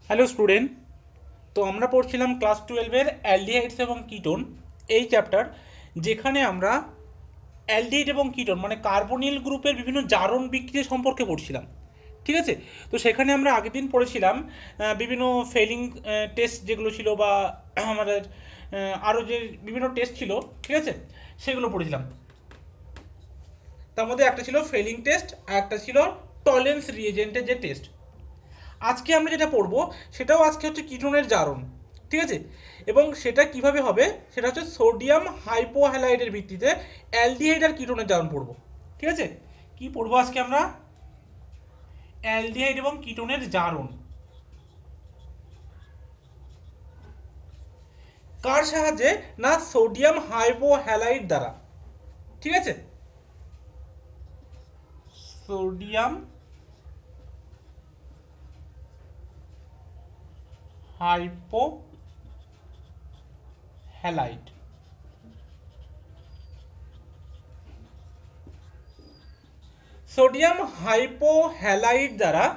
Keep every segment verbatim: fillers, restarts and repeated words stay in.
Hello student. তো আমরা পড়ছিলাম ক্লাস টুয়েলভের অ্যালডিহাইডস এবং কিটোন এই চ্যাপ্টার, যেখানে আমরা অ্যালডিহাইড এবং কিটোন মানে কার্বনিল গ্রুপের বিভিন্ন জারণ বিক্রিয়া সম্পর্কে পড়ছিলাম। ঠিক আছে, তো সেখানে আমরা আগের দিন পড়েছিলাম আহ, বিভিন্ন ফেলিং টেস্ট যেগুলো ছিল, বা আমাদের আরও যে বিভিন্ন টেস্ট ছিল, ঠিক আছে, সেগুলো পড়েছিলাম। তার মধ্যে একটা ছিল ফেলিং টেস্ট আর একটা ছিল টলেন্স রিএজেন্টের যে টেস্ট। আজকে আমরা যেটা পড়বো সেটাও আজকে হচ্ছে কিটোনের জারণ। ঠিক আছে, এবং সেটা কিভাবে হবে সেটা হচ্ছে সোডিয়াম হাইপোহ্যালাইডের ভিত্তিতে অ্যালডিহাইড আর কিটোনের জারণ পড়বো। ঠিক আছে, কি পড়বো আজকে আমরা? অ্যালডিহাইড এবং কিটোনের জারণ। কার সাহায্যে? না, সোডিয়াম হাইপোহ্যালাইড দ্বারা। ঠিক আছে, সোডিয়াম হাইপোহ্যালাইড। সোডিয়াম হাইপোহ্যালাইড দ্বারা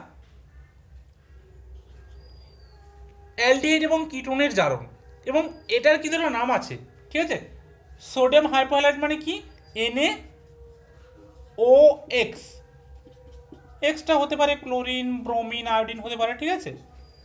অ্যালডিহাইড এবং কিটোনের জারণ। এবং এটার কিন্তু একটা নাম আছে। ঠিক আছে, সোডিয়াম হাইপোহ্যালাইড মানে কি? এনএ ও এক্স। এক্সটা হতে পারে ক্লোরিন, ব্রোমিন, আয়োডিন হতে পারে। ঠিক আছে,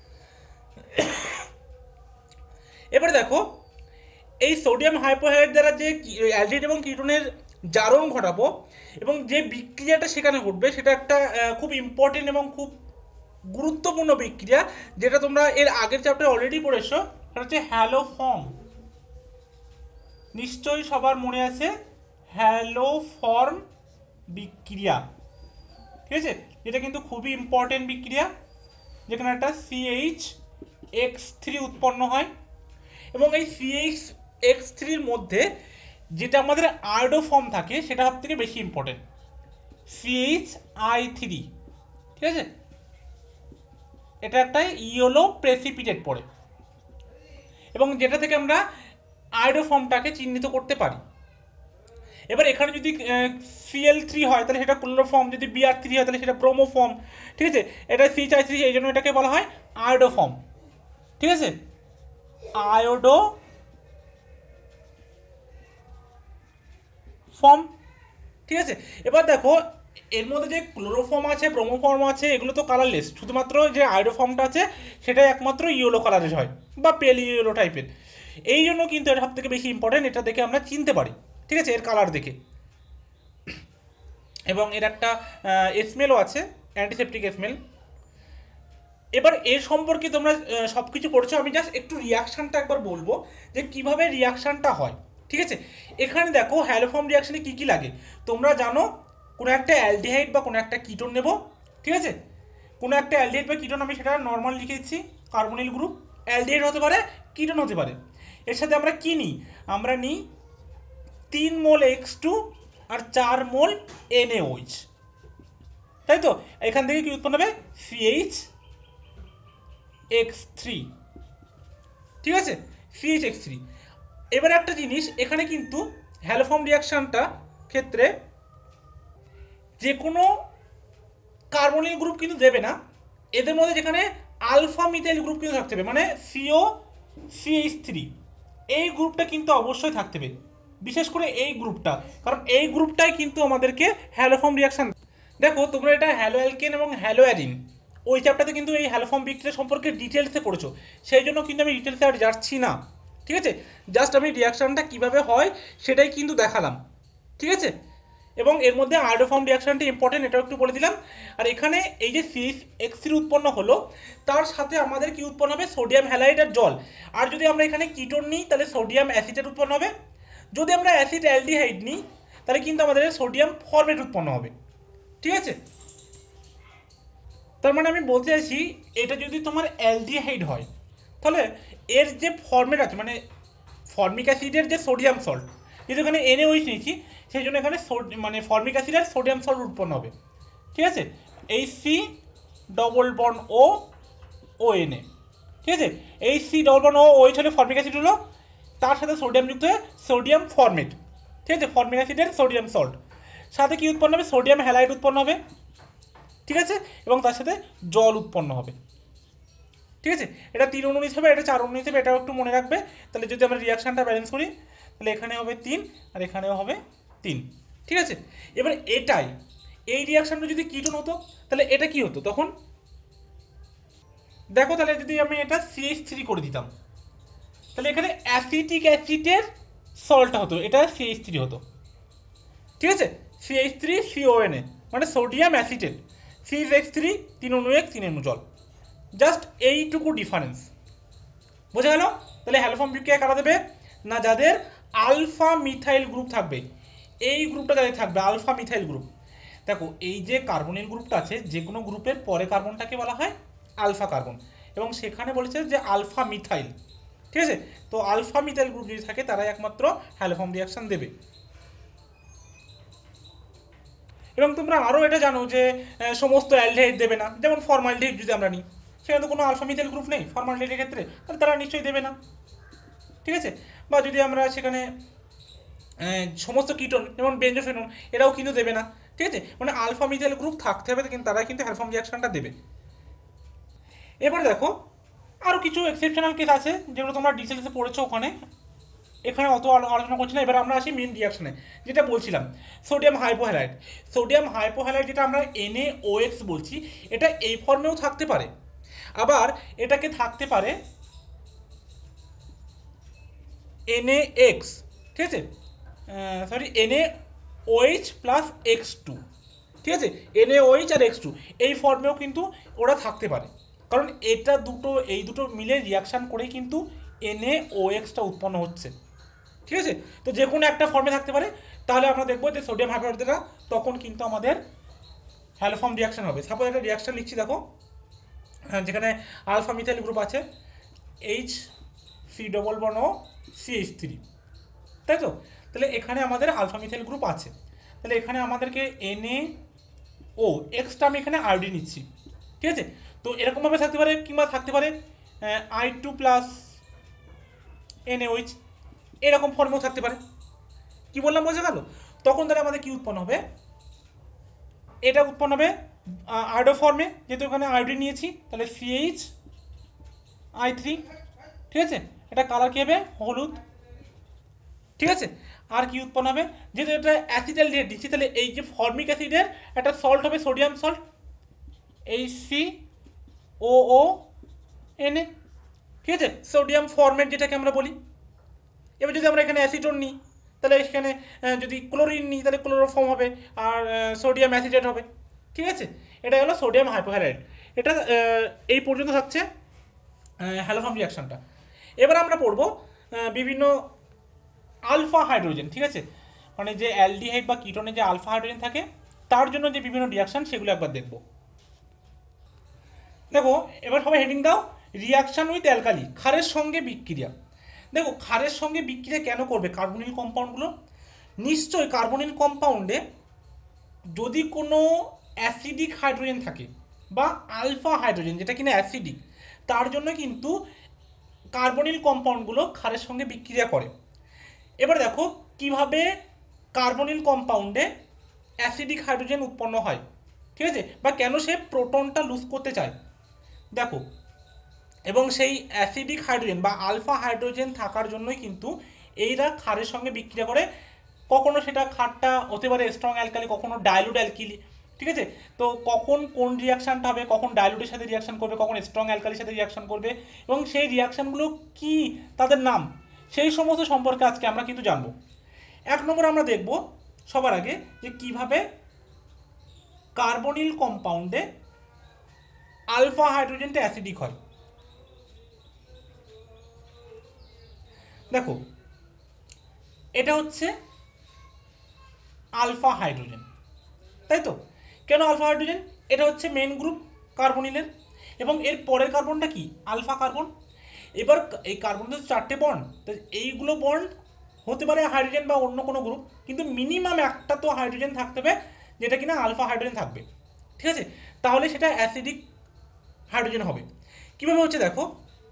এবারে দেখো, এই সোডিয়াম হাইপোহ্যালাইড দ্বারা যে অ্যালডিহাইড এবং কিটোনের জারণ ঘটাবো এবং যে বিক্রিয়াটা সেখানে ঘটবে সেটা একটা খুব ইম্পর্টেন্ট এবং খুব গুরুত্বপূর্ণ বিক্রিয়া, যেটা তোমরা এর আগের চ্যাপ্টারে অলরেডি পড়েছো। সেটা হচ্ছে হ্যালোফর্ম। নিশ্চয়ই সবার মনে আছে হ্যালোফর্ম বিক্রিয়া। ঠিক আছে, এটা কিন্তু খুবই ইম্পর্টেন্ট বিক্রিয়া, যেখানে একটা সিএইচ এক্স থ্রি উৎপন্ন হয়। এবং এই সিএইচ এক্স থ্রির মধ্যে যেটা আমাদের আয়োডো ফর্ম থাকে সেটা সব থেকে বেশি ইম্পর্টেন্ট, সিএইচ আই থ্রি। ঠিক আছে, এটা একটা ইয়েলো প্রেসিপিটেট পড়ে, এবং যেটা থেকে আমরা আয়োডো ফর্মটাকে চিহ্নিত করতে পারি। এবার এখানে যদি সিএল থ্রি হয় তাহলে সেটা ক্লোরোফর্ম, যদি বিআর থ্রি হয় তাহলে সেটা ব্রোমোফর্ম। ঠিক আছে, এটা সি চাই থ্রি, এই জন্য এটাকে বলা হয় আয়োডো ফর্ম। ঠিক আছে, আয়োডো ফর্ম। ঠিক আছে, এবার দেখো, এর মধ্যে যে ক্লোরোফর্ম আছে, ব্রোমোফর্ম আছে, এগুলো তো কালারলেস। শুধুমাত্র যে আয়োডো ফর্মটা আছে সেটাই একমাত্র ইয়েলো কালারের হয়, বা পেল ইয়েলো টাইপের। এই জন্য কিন্তু এটা সব থেকে বেশি ইম্পর্টেন্ট, এটা দেখে আমরা চিনতে পারি। ঠিক আছে, এর কালার দেখে। এবং এর একটা স্মেলও আছে, অ্যান্টিসেপটিক স্মেল। এবার এর সম্পর্কে তোমরা সব কিছু পড়ছো, আমি জাস্ট একটু রিয়াকশানটা একবার বলবো যে কিভাবে রিয়াকশানটা হয়। ঠিক আছে, এখানে দেখো হ্যালোফর্ম রিয়াকশানে কী কী লাগে তোমরা জানো। কোনো একটা অ্যালডিহাইড বা কোনো একটা কিটোন নেব। ঠিক আছে, কোনো একটা অ্যালডিহাইড বা কিটোন, আমি সেটা নর্মাল লিখে দিচ্ছি কার্বনিল গ্রুপ। অ্যালডিহাইড হতে পারে, কিটোন হতে পারে। এর সাথে আমরা কী নিই? আমরা নিই তিন মোল এক্স টু আর চার মোল এনএইচ। তাই তো, এখান থেকে কি উৎপন্ন হবে? CH X three. ঠিক আছে, সিএইচ এক্স থ্রি। এবার একটা জিনিস, এখানে কিন্তু হ্যালোফর্ম রিয়াকশানটা ক্ষেত্রে যে কোনো কার্বনিল গ্রুপ কিন্তু দেবে না। এদের মধ্যে যেখানে আলফা মিথাইল গ্রুপ কিন্তু থাকতে হবে, মানে সিও সিএইচ থ্রি, এই গ্রুপটা কিন্তু অবশ্যই থাকতে হবে। বিশেষ করে এই গ্রুপটা, কারণ এই গ্রুপটাই কিন্তু আমাদেরকে হ্যালোফর্ম রিয়াকশান। দেখো তোমরা এটা হ্যালো অ্যালকেন এবং হ্যালো অ্যারিন ওই চ্যাপ্টারতে কিন্তু এই হ্যালোফর্ম বিক্রিয়া সম্পর্কে ডিটেলসে পড়েছো, সেই জন্য কিন্তু আমি ডিটেলসে আর যাচ্ছি না। ঠিক আছে, জাস্ট আমি রিয়াকশানটা কীভাবে হয় সেটাই কিন্তু দেখালাম। ঠিক আছে, এবং এর মধ্যে আয়োডোফর্ম রিয়াকশানটি ইম্পর্টেন্ট, এটাও একটু বলে দিলাম। আর এখানে এই যে সিএইচ এক্স থ্রি উৎপন্ন হলো, তার সাথে আমাদের কি উৎপন্ন হবে? সোডিয়াম হ্যালাইড আর জল। আর যদি আমরা এখানে কিটোন নিই তাহলে সোডিয়াম অ্যাসিটেট উৎপন্ন হবে। যদি আমরা অ্যাসিড অ্যালডিহাইড নিই তাহলে কিন্তু আমাদের সোডিয়াম ফরমেট উৎপন্ন হবে। ঠিক আছে, তার মানে আমি বলতে চাইছি, এটা যদি তোমার অ্যালডিহাইড হয় তাহলে এর যে ফর্মেট আছে, মানে ফর্মিক অ্যাসিডের যে সোডিয়াম সল্ট, যেহেতু এখানে এনএইচ নিয়েছি সেই জন্য এখানে মানে ফর্মিক অ্যাসিড আর সোডিয়াম সল্ট উৎপন্ন হবে। ঠিক আছে, এই C double bond O O N A. ঠিক আছে, এই C double bond O OH হলে ফর্মিক অ্যাসিড হলো, তার সাথে সোডিয়াম যুক্ত হয়ে সোডিয়াম ফর্মেট। ঠিক আছে, ফর্মিক অ্যাসিডের সোডিয়াম সল্ট সাথে কি উৎপন্ন হবে? সোডিয়াম হ্যালাইড উৎপন্ন হবে। ঠিক আছে, এবং তার সাথে জল উৎপন্ন হবে। ঠিক আছে, এটা তিন অনু হিসেবে, এটা চার অনু হিসেবে, এটাও একটু মনে রাখবে। তাহলে যদি আমরা রিয়াকশানটা ব্যালেন্স করি তাহলে এখানে হবে তিন আর এখানেও হবে তিন। ঠিক আছে, এবার এটাই এই রিয়াকশানটা যদি কিটোন হতো তাহলে এটা কি হতো তখন দেখো। তাহলে যদি আমি এটা সিএইচ থ্রি করে দিতাম তাহলে এখানে অ্যাসিটিক অ্যাসিডের সল্ট হতো, এটা সিএইচ থ্রি হতো। ঠিক আছে, সিএইচ থ্রি সিওএনএ মানে sodium acetate, CH X three তিন অনু এক তিন অনু জল, জাস্ট এইটুকু ডিফারেন্স। বোঝা গেল? তাহলে হ্যালোফর্ম বিক্রিয়া কারা দেবে না, যাদের আলফা মিথাইল গ্রুপ থাকবে, এই গ্রুপটা যাদের থাকবে আলফা মিথাইল গ্রুপ। দেখো এই যে কার্বনিল গ্রুপটা আছে, যে কোনো গ্রুপের পরে কার্বনটাকে বলা হয় আলফা কার্বন, এবং সেখানে বলেছে যে আলফা মিথাইল। ঠিক আছে, তো আলফা মিথাইল গ্রুপ যদি থাকে তারাই একমাত্র হ্যালোফর্ম রিয়াকশন দেবে। এবং তোমরা আরও এটা জানো যে সমস্ত অ্যালডিহাইড দেবে না, যেমন ফর্মালডিহাইড যদি আমরা নিই সেখানে তো কোনো আলফা মিথাইল গ্রুপ নেই ফর্মালডিহাইডের ক্ষেত্রে, তাহলে তারা নিশ্চয়ই দেবে না। ঠিক আছে, বা যদি আমরা সেখানে সমস্ত কিটোন যেমন বেঞ্জোফেনন এরাও কিন্তু দেবে না। ঠিক আছে, মানে আলফা মিথাইল গ্রুপ থাকতে হবে, কিন্তু তারা কিন্তু হ্যালোফর্ম রিয়াকশনটা দেবে। এবার দেখো আরও কিছু এক্সেপশনাল কেস আছে যেগুলো তোমরা ডিটেলসে পড়েছো ওখানে, এখানে অত আলোচনা করছি না। এবার আমরা আসি মেন রিয়াকশনে, যেটা বলছিলাম সোডিয়াম হাইপোহ্যালাইড। সোডিয়াম হাইপোহ্যালাইড যেটা আমরা এনএওএক্স বলছি, এটা এই ফর্মেও থাকতে পারে, আবার এটাকে থাকতে পারে এনএএক্স। ঠিক আছে, sorry NAOH plus X two. ঠিক আছে, এনএওএইচ আর এক্স টু এই ফর্মেও কিন্তু ওরা থাকতে পারে, কারণ এটা দুটো এই দুটো মিলে রিয়াকশান করেই কিন্তু এনএওএক্সটা উৎপন্ন হচ্ছে। ঠিক আছে, তো যে কোনো একটা ফর্মে থাকতে পারে, তাহলে আমরা দেখবো যে সোডিয়াম হাইপোহ্যালাইডটা তখন কিন্তু আমাদের হ্যালোফর্ম রিয়াকশন হবে। সাপোজ একটা রিয়াকশন লিখছি দেখো, যেখানে আলফা মিথাইল গ্রুপ আছে H C double bond O CH three, তাই তো? তাহলে এখানে আমাদের আলফা মিথাইল গ্রুপ আছে, তাহলে এখানে আমাদেরকে এনএ ও এক্সটা আমি এখানে আইডি নিচ্ছি। ঠিক আছে, তো এরকমভাবে থাকতে পারে, কিংবা থাকতে পারে আই টু প্লাস এনএওএইচ, এরকম ফর্মেও থাকতে পারে। কি বললাম বোঝা গেল? তখন তাহলে আমাদের কি উৎপন্ন হবে, এটা উৎপন্ন হবে আয়োডো ফর্মে, যেহেতু এখানে আয়োডিন নিয়েছি তাহলে সিএইচ আই থ্রি। ঠিক আছে, এটা কালার কি হবে হলুদ। ঠিক আছে, আর কি উৎপন্ন হবে, যেহেতু এটা অ্যাসিটালডিহাইড দিচ্ছি তাহলে এই যে ফর্মিক অ্যাসিডের একটা সল্ট হবে sodium salt, H C O O N A. ঠিক আছে, সোডিয়াম ফর্মেট যেটাকে আমরা বলি। এবার যদি আমরা এখানে অ্যাসিটোন নিই তাহলে এখানে যদি ক্লোরিন নিই তাহলে ক্লোরোফর্ম হবে, আর সোডিয়াম অ্যাসিটেট হবে। ঠিক আছে, এটা হলো সোডিয়াম হাইপোহ্যালাইড। এটা এই পর্যন্ত থাকছে হ্যালোফর্ম রিয়াকশনটা। এবার আমরা পড়বো বিভিন্ন আলফা হাইড্রোজেন। ঠিক আছে, মানে যে অ্যালডিহাইড বা কিটোনে যে আলফা হাইড্রোজেন থাকে তার জন্য যে বিভিন্ন রিয়াকশন সেগুলো একবার দেখবো। দেখো এবার সবাই হেডিং দাও, রিয়াকশন উইথ অ্যালকালি, ক্ষারের সঙ্গে বিক্রিয়া। দেখো ক্ষারের সঙ্গে বিক্রিয়া কেন করবে কার্বনিল কম্পাউন্ডগুলো? নিশ্চয়ই কার্বনিল কম্পাউন্ডে যদি কোনো অ্যাসিডিক হাইড্রোজেন থাকে বা আলফা হাইড্রোজেন যেটা কিনা অ্যাসিডিক, তার জন্য কিন্তু কার্বনিল কম্পাউন্ডগুলো ক্ষারের সঙ্গে বিক্রিয়া করে। এবার দেখো কিভাবে কার্বনিল কম্পাউন্ডে অ্যাসিডিক হাইড্রোজেন উৎপন্ন হয়। ঠিক আছে, বা কেন সে প্রোটনটা লুজ করতে চায় দেখো, এবং সেই অ্যাসিডিক হাইড্রোজেন বা আলফা হাইড্রোজেন থাকার জন্যই কিন্তু এইরা ক্ষারের সঙ্গে বিক্রিয়া করে। কখনো সেটা ক্ষারটা হতে পারে স্ট্রং অ্যালকালি, কখনো ডাইলুট অ্যালকিলি। ঠিক আছে, তো কখন কোন রিয়াকশানটা হবে, কখন ডাইলুটের সাথে রিয়াকশন করবে, কখন স্ট্রং অ্যালকালির সাথে রিয়াকশন করবে, এবং সেই রিয়াকশানগুলো কি তাদের নাম, সেই সমস্ত সম্পর্কে আজকে আমরা কিন্তু জানবো। এক নম্বর আমরা দেখব সবার আগে যে কিভাবে কার্বনিল কম্পাউন্ডে আলফা হাইড্রোজেনটা অ্যাসিডিক হয়। দেখো এটা হচ্ছে আলফা হাইড্রোজেন, তাই তো? কেন আলফা হাইড্রোজেন? এটা হচ্ছে মেন গ্রুপ কার্বনিলের, এবং এর পরের কার্বনটা কি আলফা কার্বন। এবার এই কার্বনের চারটে বন্ড, তো এইগুলো বন্ড হতে পারে হাইড্রোজেন বা অন্য কোনো গ্রুপ, কিন্তু মিনিমাম একটা তো হাইড্রোজেন থাকতে হবে যেটা কিনা আলফা হাইড্রোজেন থাকবে। ঠিক আছে, তাহলে সেটা অ্যাসিডিক হাইড্রোজেন হবে। কীভাবে হচ্ছে দেখো,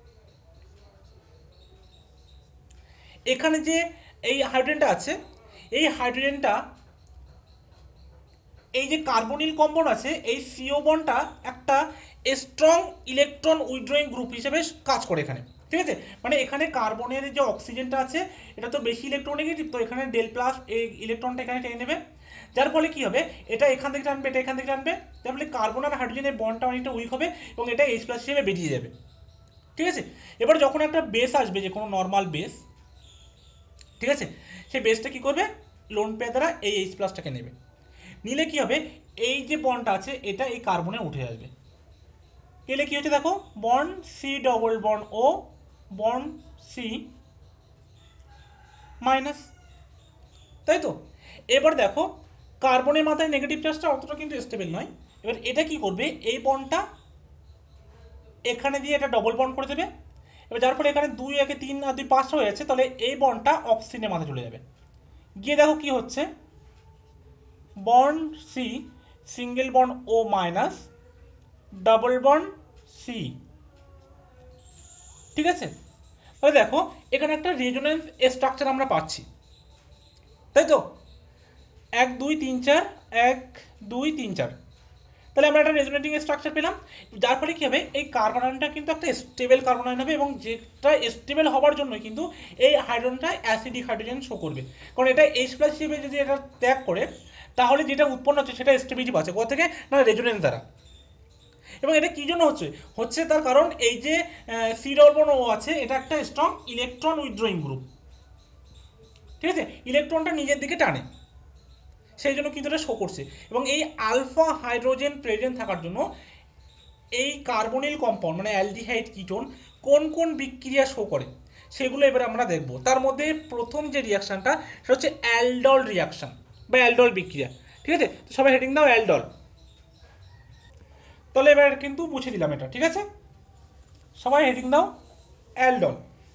এখানে যে এই হাইড্রোজেনটা আছে, এই হাইড্রোজেনটা এই যে কার্বনিল কম্পাউন্ড আছে এই সিও বন্ডটা একটা স্ট্রং ইলেকট্রন উইথড্রয়িং গ্রুপ হিসেবে কাজ করে এখানে, ঠিক আছে। মানে এখানে কার্বনের যে অক্সিজেনটা আছে এটা তো বেশি ইলেকট্রোনেগেটিভ, তো এখানে ডেল প্লাস এই ইলেকট্রনটা এখানে টেনে নেবে, যার ফলে কি হবে এটা এখান থেকে টানবে, এটা এখান থেকে টানবে, যার ফলে কার্বন আর হাইড্রোজেনের বন্ডটা অনেকটা উইক হবে এবং এটা এইচ প্লাস হিসেবে বেরিয়ে যাবে, ঠিক আছে। এবার যখন একটা বেস আসবে, যে কোনো নর্মাল বেস, ঠিক আছে, সেই বেসটা কি করবে, লোন পেয়ার দ্বারা এই এইচ প্লাসটাকে নেবে, নিলে কি হবে এই যে বন্ডটা আছে এটা এই কার্বনে উঠে আসবে, এলে কি হচ্ছে দেখো bond C double bond O bond C minus, তাই তো। এবার দেখো কার্বনের মাথায় নেগেটিভ চার্জটা অতটা কিন্তু স্টেবল নয়, এবার এটা কি করবে এই বন্ডটা এখানে দিয়ে এটা ডবল বন্ড করে দেবে, এবার যার ফলে এখানে দুই একে তিন আর দুই পাঁচ হয়ে যাচ্ছে, তাহলে এই বন্ডটা অক্সিজেনের মাথায় চলে যাবে, গিয়ে দেখো কি হচ্ছে bond C single bond O minus double bond C, ঠিক আছে। তাহলে দেখো এখানে একটা রেজোনেন্স স্ট্রাকচার আমরা পাচ্ছি, তাই তো, এক দুই তিন চার, এক দুই তিন চার, তাহলে আমরা একটা রেজোনেটিং স্ট্রাকচার পেলাম, যার ফলে কী হবে এই কার্বন আয়নটা কিন্তু একটা স্টেবল কার্বন আয়ন হবে এবং যেটা স্টেবল হওয়ার জন্য কিন্তু এই হাইড্রোজেনটা অ্যাসিডিক হাইড্রোজেন শো করবে, কারণ এটা এইচ প্লাস হিসেবে যদি এটা ত্যাগ করে তাহলে যেটা উৎপন্ন হচ্ছে সেটা স্টেবিলিটি পাচ্ছে কোথা থেকে, না রেজোনেন্স দ্বারা। এবং এটা কী জন্য হচ্ছে হচ্ছে তার কারণ এই যে সি ডবল ও আছে এটা একটা স্ট্রং ইলেকট্রন উইথড্রয়িং গ্রুপ, ঠিক আছে, ইলেকট্রনটা নিজের দিকে টানে, সেই জন্য কিন্তু এটা শো করছে। এবং এই আলফা হাইড্রোজেন প্রেজেন্ট থাকার জন্য এই কার্বনিল কম্পাউন্ড মানে অ্যালডিহাইড কিটোন কোন কোন বিক্রিয়া শো করে সেগুলো এবার আমরা দেখব। তার মধ্যে প্রথম যে রিয়াকশানটা সেটা হচ্ছে অ্যালডল রিয়াকশান বা অ্যালডল বিক্রিয়া, ঠিক আছে। তো সবাই হেডিং দাও অ্যালডল, তাহলে এবার কিন্তু মুছে দিলাম এটা, ঠিক আছে, সবাই হেডিং দাও অ্যালডল।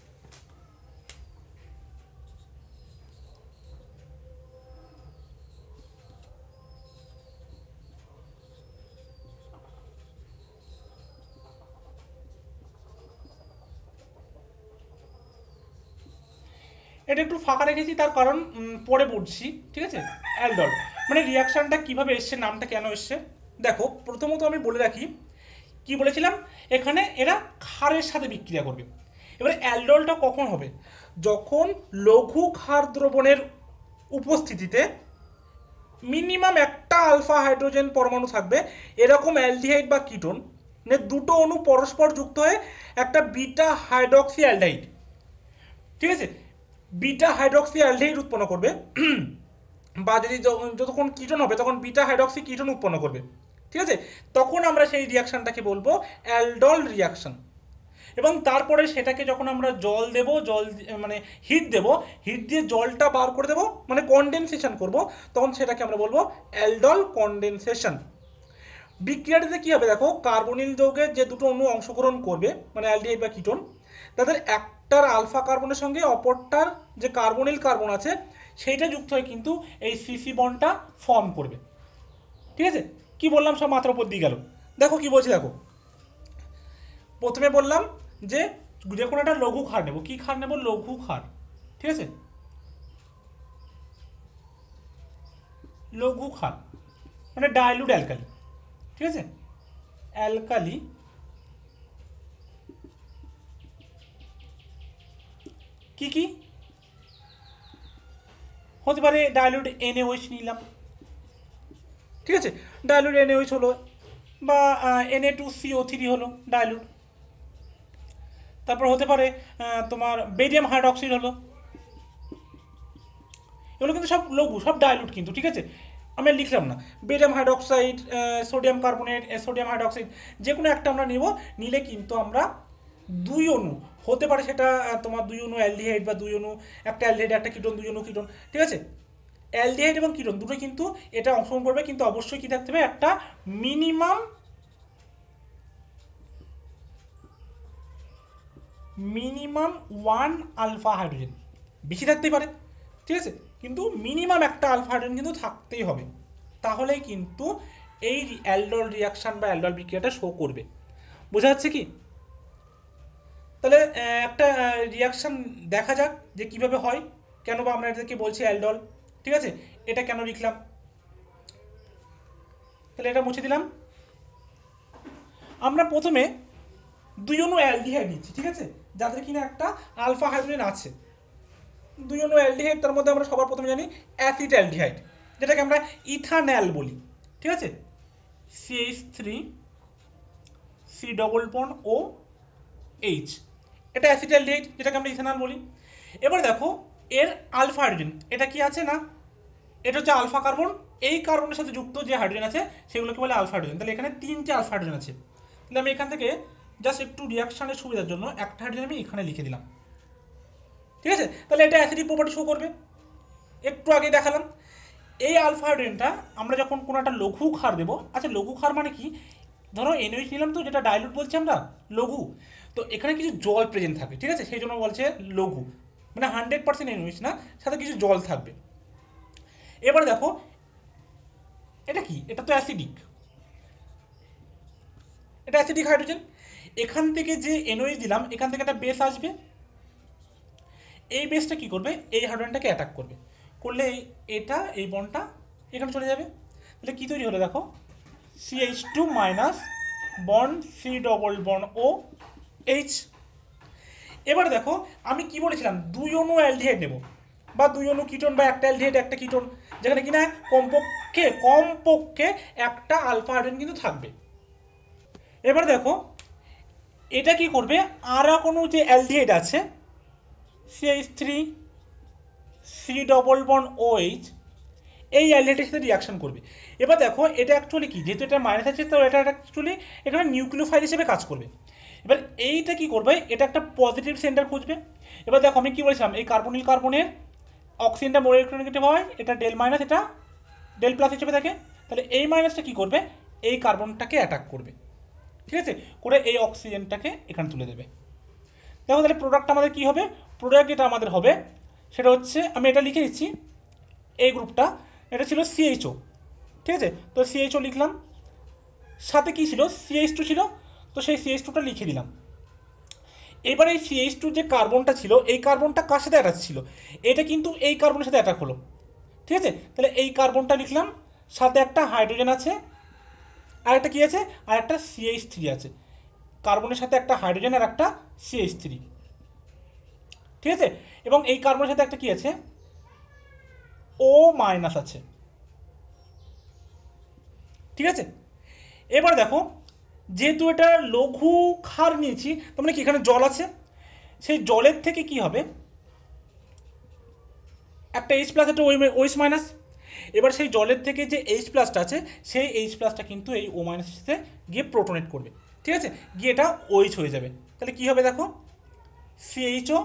এটা একটু ফাঁকা রেখেছি তার কারণ পরে পড়ছি, ঠিক আছে। অ্যালডল মানে রিয়াকশানটা কিভাবে এসছে, নামটা কেন এসছে দেখো। প্রথমত আমি বলে রাখি কি বলেছিলাম, এখানে এরা ক্ষারের সাথে বিক্রিয়া করবে। এবারে অ্যালডলটা কখন হবে, যখন লঘু ক্ষার দ্রবণের উপস্থিতিতে মিনিমাম একটা আলফা হাইড্রোজেন পরমাণু থাকবে, এরকম অ্যালডিহাইড বা কিটোন দুটো অণু পরস্পর যুক্ত হয়ে একটা বিটা হাইড্রক্সি অ্যালডাইড, ঠিক আছে, বিটা হাইড্রক্সি অ্যালডিহাইড উৎপন্ন করবে বা যদি যতক্ষণ কিটোন হবে তখন বিটা হাইড্রক্সি কিটোন উৎপন্ন করবে, ঠিক আছে। তখন আমরা সেই রিয়াকশানটাকে বলবো অ্যালডল রিয়াকশান। এবং তারপরে সেটাকে যখন আমরা জল দেব, জল মানে হিট দেব, হিট দিয়ে জলটা বার করে দেবো মানে কনডেনসেশন করব, তখন সেটাকে আমরা বলবো অ্যালডল কনডেনসেশন। বিক্রিয়াটিতে কী হবে দেখো, কার্বনিল যৌগের যে দুটো অণু অংশগ্রহণ করবে মানে অ্যালডিহাইড বা কিটোন, তাদের একটার আলফা কার্বনের সঙ্গে অপরটার যে কার্বনিল কার্বন আছে সেইটা যুক্ত হয়ে কিন্তু এই সিসি বন্ডটা ফর্ম করবে, ঠিক আছে। কি বললাম সব মাত্রার উপর দিয়ে গেল, দেখো কি বলছি দেখো। প্রথমে বললাম যে যে কোনো একটা লঘু ক্ষার নেব, কি ক্ষার নেব, লঘু ক্ষার, ঠিক আছে, লঘু ক্ষার মানে ডাইলুট অ্যালকালি, ঠিক আছে, অ্যালকালি কি কি হতে পারে, ডাইলুট এনএইচ নিলাম, ঠিক আছে, ডাইলুট এনএইচ হলো বা এনএ টু সিও থ্রি হলো ডাইলুট, তারপর হতে পারে তোমার বেরিয়াম হাইড্রক্সাইড হলো, এগুলো কিন্তু সব লঘু, সব ডাইলুট কিন্তু, ঠিক আছে, আমি লিখলাম না। Barium hydroxide, sodium carbonate, sodium hydroxide যে কোনো একটা আমরা নেব, নিলে কিন্তু আমরা দুই অণু হতে পারে সেটা তোমার দুই অণু অ্যালডিহাইড বা দুই অণু একটা অ্যালডিহাইড একটা কিটোন, দুই অণু কিটোন, ঠিক আছে, অ্যালডিহাইড এবং কিটোন দুটো কিন্তু এটা অংশগ্রহণ করবে, কিন্তু অবশ্যই কি থাকতে হবে একটা minimum minimum one alpha hydrogen, বেশি থাকতেই পারে, ঠিক আছে, কিন্তু মিনিমাম একটা আলফা হাইড্রোজেন কিন্তু থাকতেই হবে, তাহলেই কিন্তু এই অ্যালডল রিয়াকশান বা অ্যালডল বিক্রিয়াটা শো করবে। বোঝা যাচ্ছে কি? তাহলে একটা রিয়াকশান দেখা যাক যে কিভাবে হয়, কেন বা আমরা এটাকে বলছি অ্যালডল, ঠিক আছে, এটা কেন লিখলাম, তাহলে এটা মুছে দিলাম। আমরা প্রথমে দুই অনু অ্যালডিহাইড নিচ্ছি, ঠিক আছে, যাদের কিনা একটা আলফা হাইড্রোজেন আছে। দুই অনু অ্যালডিহাইড, তার মধ্যে আমরা সবার প্রথমে জানি অ্যাসিড অ্যালডিহাইড, যেটাকে আমরা ইথানল বলি, ঠিক আছে, C H three C double bond O H, এটা অ্যাসিড অ্যালডিহাইড, যেটাকে আমরা ইথানল বলি। এবার দেখো এর আলফা হাইড্রোজেন, এটা কি আছে না, এটা হচ্ছে আলফা কার্বন, এই কার্বনের সাথে যুক্ত যে হাইড্রোজেন আছে সেগুলোকে বলে আলফা হাইড্রোজেন। তাহলে এখানে তিনটে আলফা হাইড্রোজেন আছে। তাহলে আমি এখান থেকে জাস্ট একটু রিয়াকশনের সুবিধার জন্য একটা হাইড্রোজেন আমি এখানে লিখে দিলাম, ঠিক আছে। তাহলে এটা অ্যাসিডিক প্রপার্টি শো করবে, একটু আগে দেখালাম। এই আলফা হাইড্রোজেনটা আমরা যখন কোনো একটা লঘু ক্ষার দেবো, আচ্ছা লঘু ক্ষার মানে কি, ধরো এনওএইচ নিলাম তো, যেটা ডাইলুট বলছি আমরা লঘু, তো এখানে কিছু জল প্রেজেন্ট থাকে, ঠিক আছে, সেই জন্য বলছে লঘু, মানে হান্ড্রেড পার্সেন্ট এনওএইচ না, সাথে কিছু জল থাকবে। এবার দেখো এটা কি, এটা তো অ্যাসিডিক, এটা অ্যাসিডিক হাইড্রোজেন। এখান থেকে যে এনওএইচ দিলাম, এখান থেকে একটা বেস আসবে, এই বেসটা কি করবে, এই হাইড্রোজেনটাকে অ্যাটাক করবে, করলে এটা এই বন্ডটা এখানে চলে যাবে। তাহলে কি তৈরি হলো দেখো, C H two minus bond C double bond O H. এবার দেখো আমি কি বলেছিলাম, দুই অনু অ্যালডিহাইড নেব, বা দুই অনু কিটোন, বা একটা অ্যালডিহাইড একটা কিটোন, যেখানে কিনা কমপক্ষে কমপক্ষে একটা আলফা হাইড্রোজেন কিন্তু থাকবে। এবার দেখো এটা কি করবে, আর কোনো যে অ্যালডিহাইড আছে C H three C double bond O H, এই অ্যালডিহাইডের সাথে রিয়াকশন করবে। এবার দেখো এটা অ্যাকচুয়ালি কি, যেহেতু এটা মাইনাস আছে, তো এটা অ্যাকচুয়ালি এখানে নিউক্লিওফাইল হিসেবে কাজ করবে। এবার এইটা কি করবে, এটা একটা পজিটিভ সেন্টার খুঁজবে। এবার দেখো আমি কি বলেছিলাম, এই কার্বনিল কার্বনের অক্সিজেনটা মোর ইলেকট্রোনেগেটিভ হয়, এটা ডেল মাইনাস, এটা ডেল প্লাস হিসেবে থাকে। তাহলে এই মাইনাসটা কি করবে, এই কার্বনটাকে অ্যাটাক করবে, ঠিক আছে, করে এই অক্সিজেনটাকে এখানে তুলে দেবে। দেখো তাহলে প্রোডাক্ট আমাদের কি হবে, প্রোডাক্ট যেটা আমাদের হবে সেটা হচ্ছে, আমি এটা লিখে দিচ্ছি, এই গ্রুপটা এটা ছিল সিএইচও, ঠিক আছে, তো সিএইচও লিখলাম, সাথে কি ছিল সিএইচ টু ছিল, তো সেই সিএইচ টুটা লিখে দিলাম। এবার এই সিএইচ টু যে কার্বনটা ছিল, এই কার্বনটা কার সাথে অ্যাটাচ ছিল, এটা কিন্তু এই কার্বনের সাথে অ্যাটাক হলো, ঠিক আছে। তাহলে এই কার্বনটা লিখলাম, সাথে একটা হাইড্রোজেন আছে, আর একটা কি আছে, আর একটা সিএইচ থ্রি আছে, কার্বনের সাথে একটা হাইড্রোজেন আর একটা সিএইচ থ্রি, ঠিক আছে। এবং এই কার্বনের সাথে একটা কি আছে, ও মাইনাস আছে, ঠিক আছে। এবার দেখো যেহেতু এটা লঘু ক্ষার নিয়েছি, তার মানে কি এখানে জল আছে, সেই জলের থেকে কি হবে, একটা এইচ প্লাস একটা ওইচ মাইনাস। এবার সেই জলের থেকে যে এইচ প্লাসটা আছে, সেই এইচ প্লাসটা কিন্তু এই ও মাইনাসের সাথে গিয়ে প্রোটনেট করবে, ঠিক আছে, গিয়ে এটা ওইচ হয়ে যাবে। তাহলে কি হবে দেখো, সিএইচও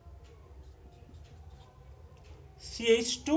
সিএইচ টু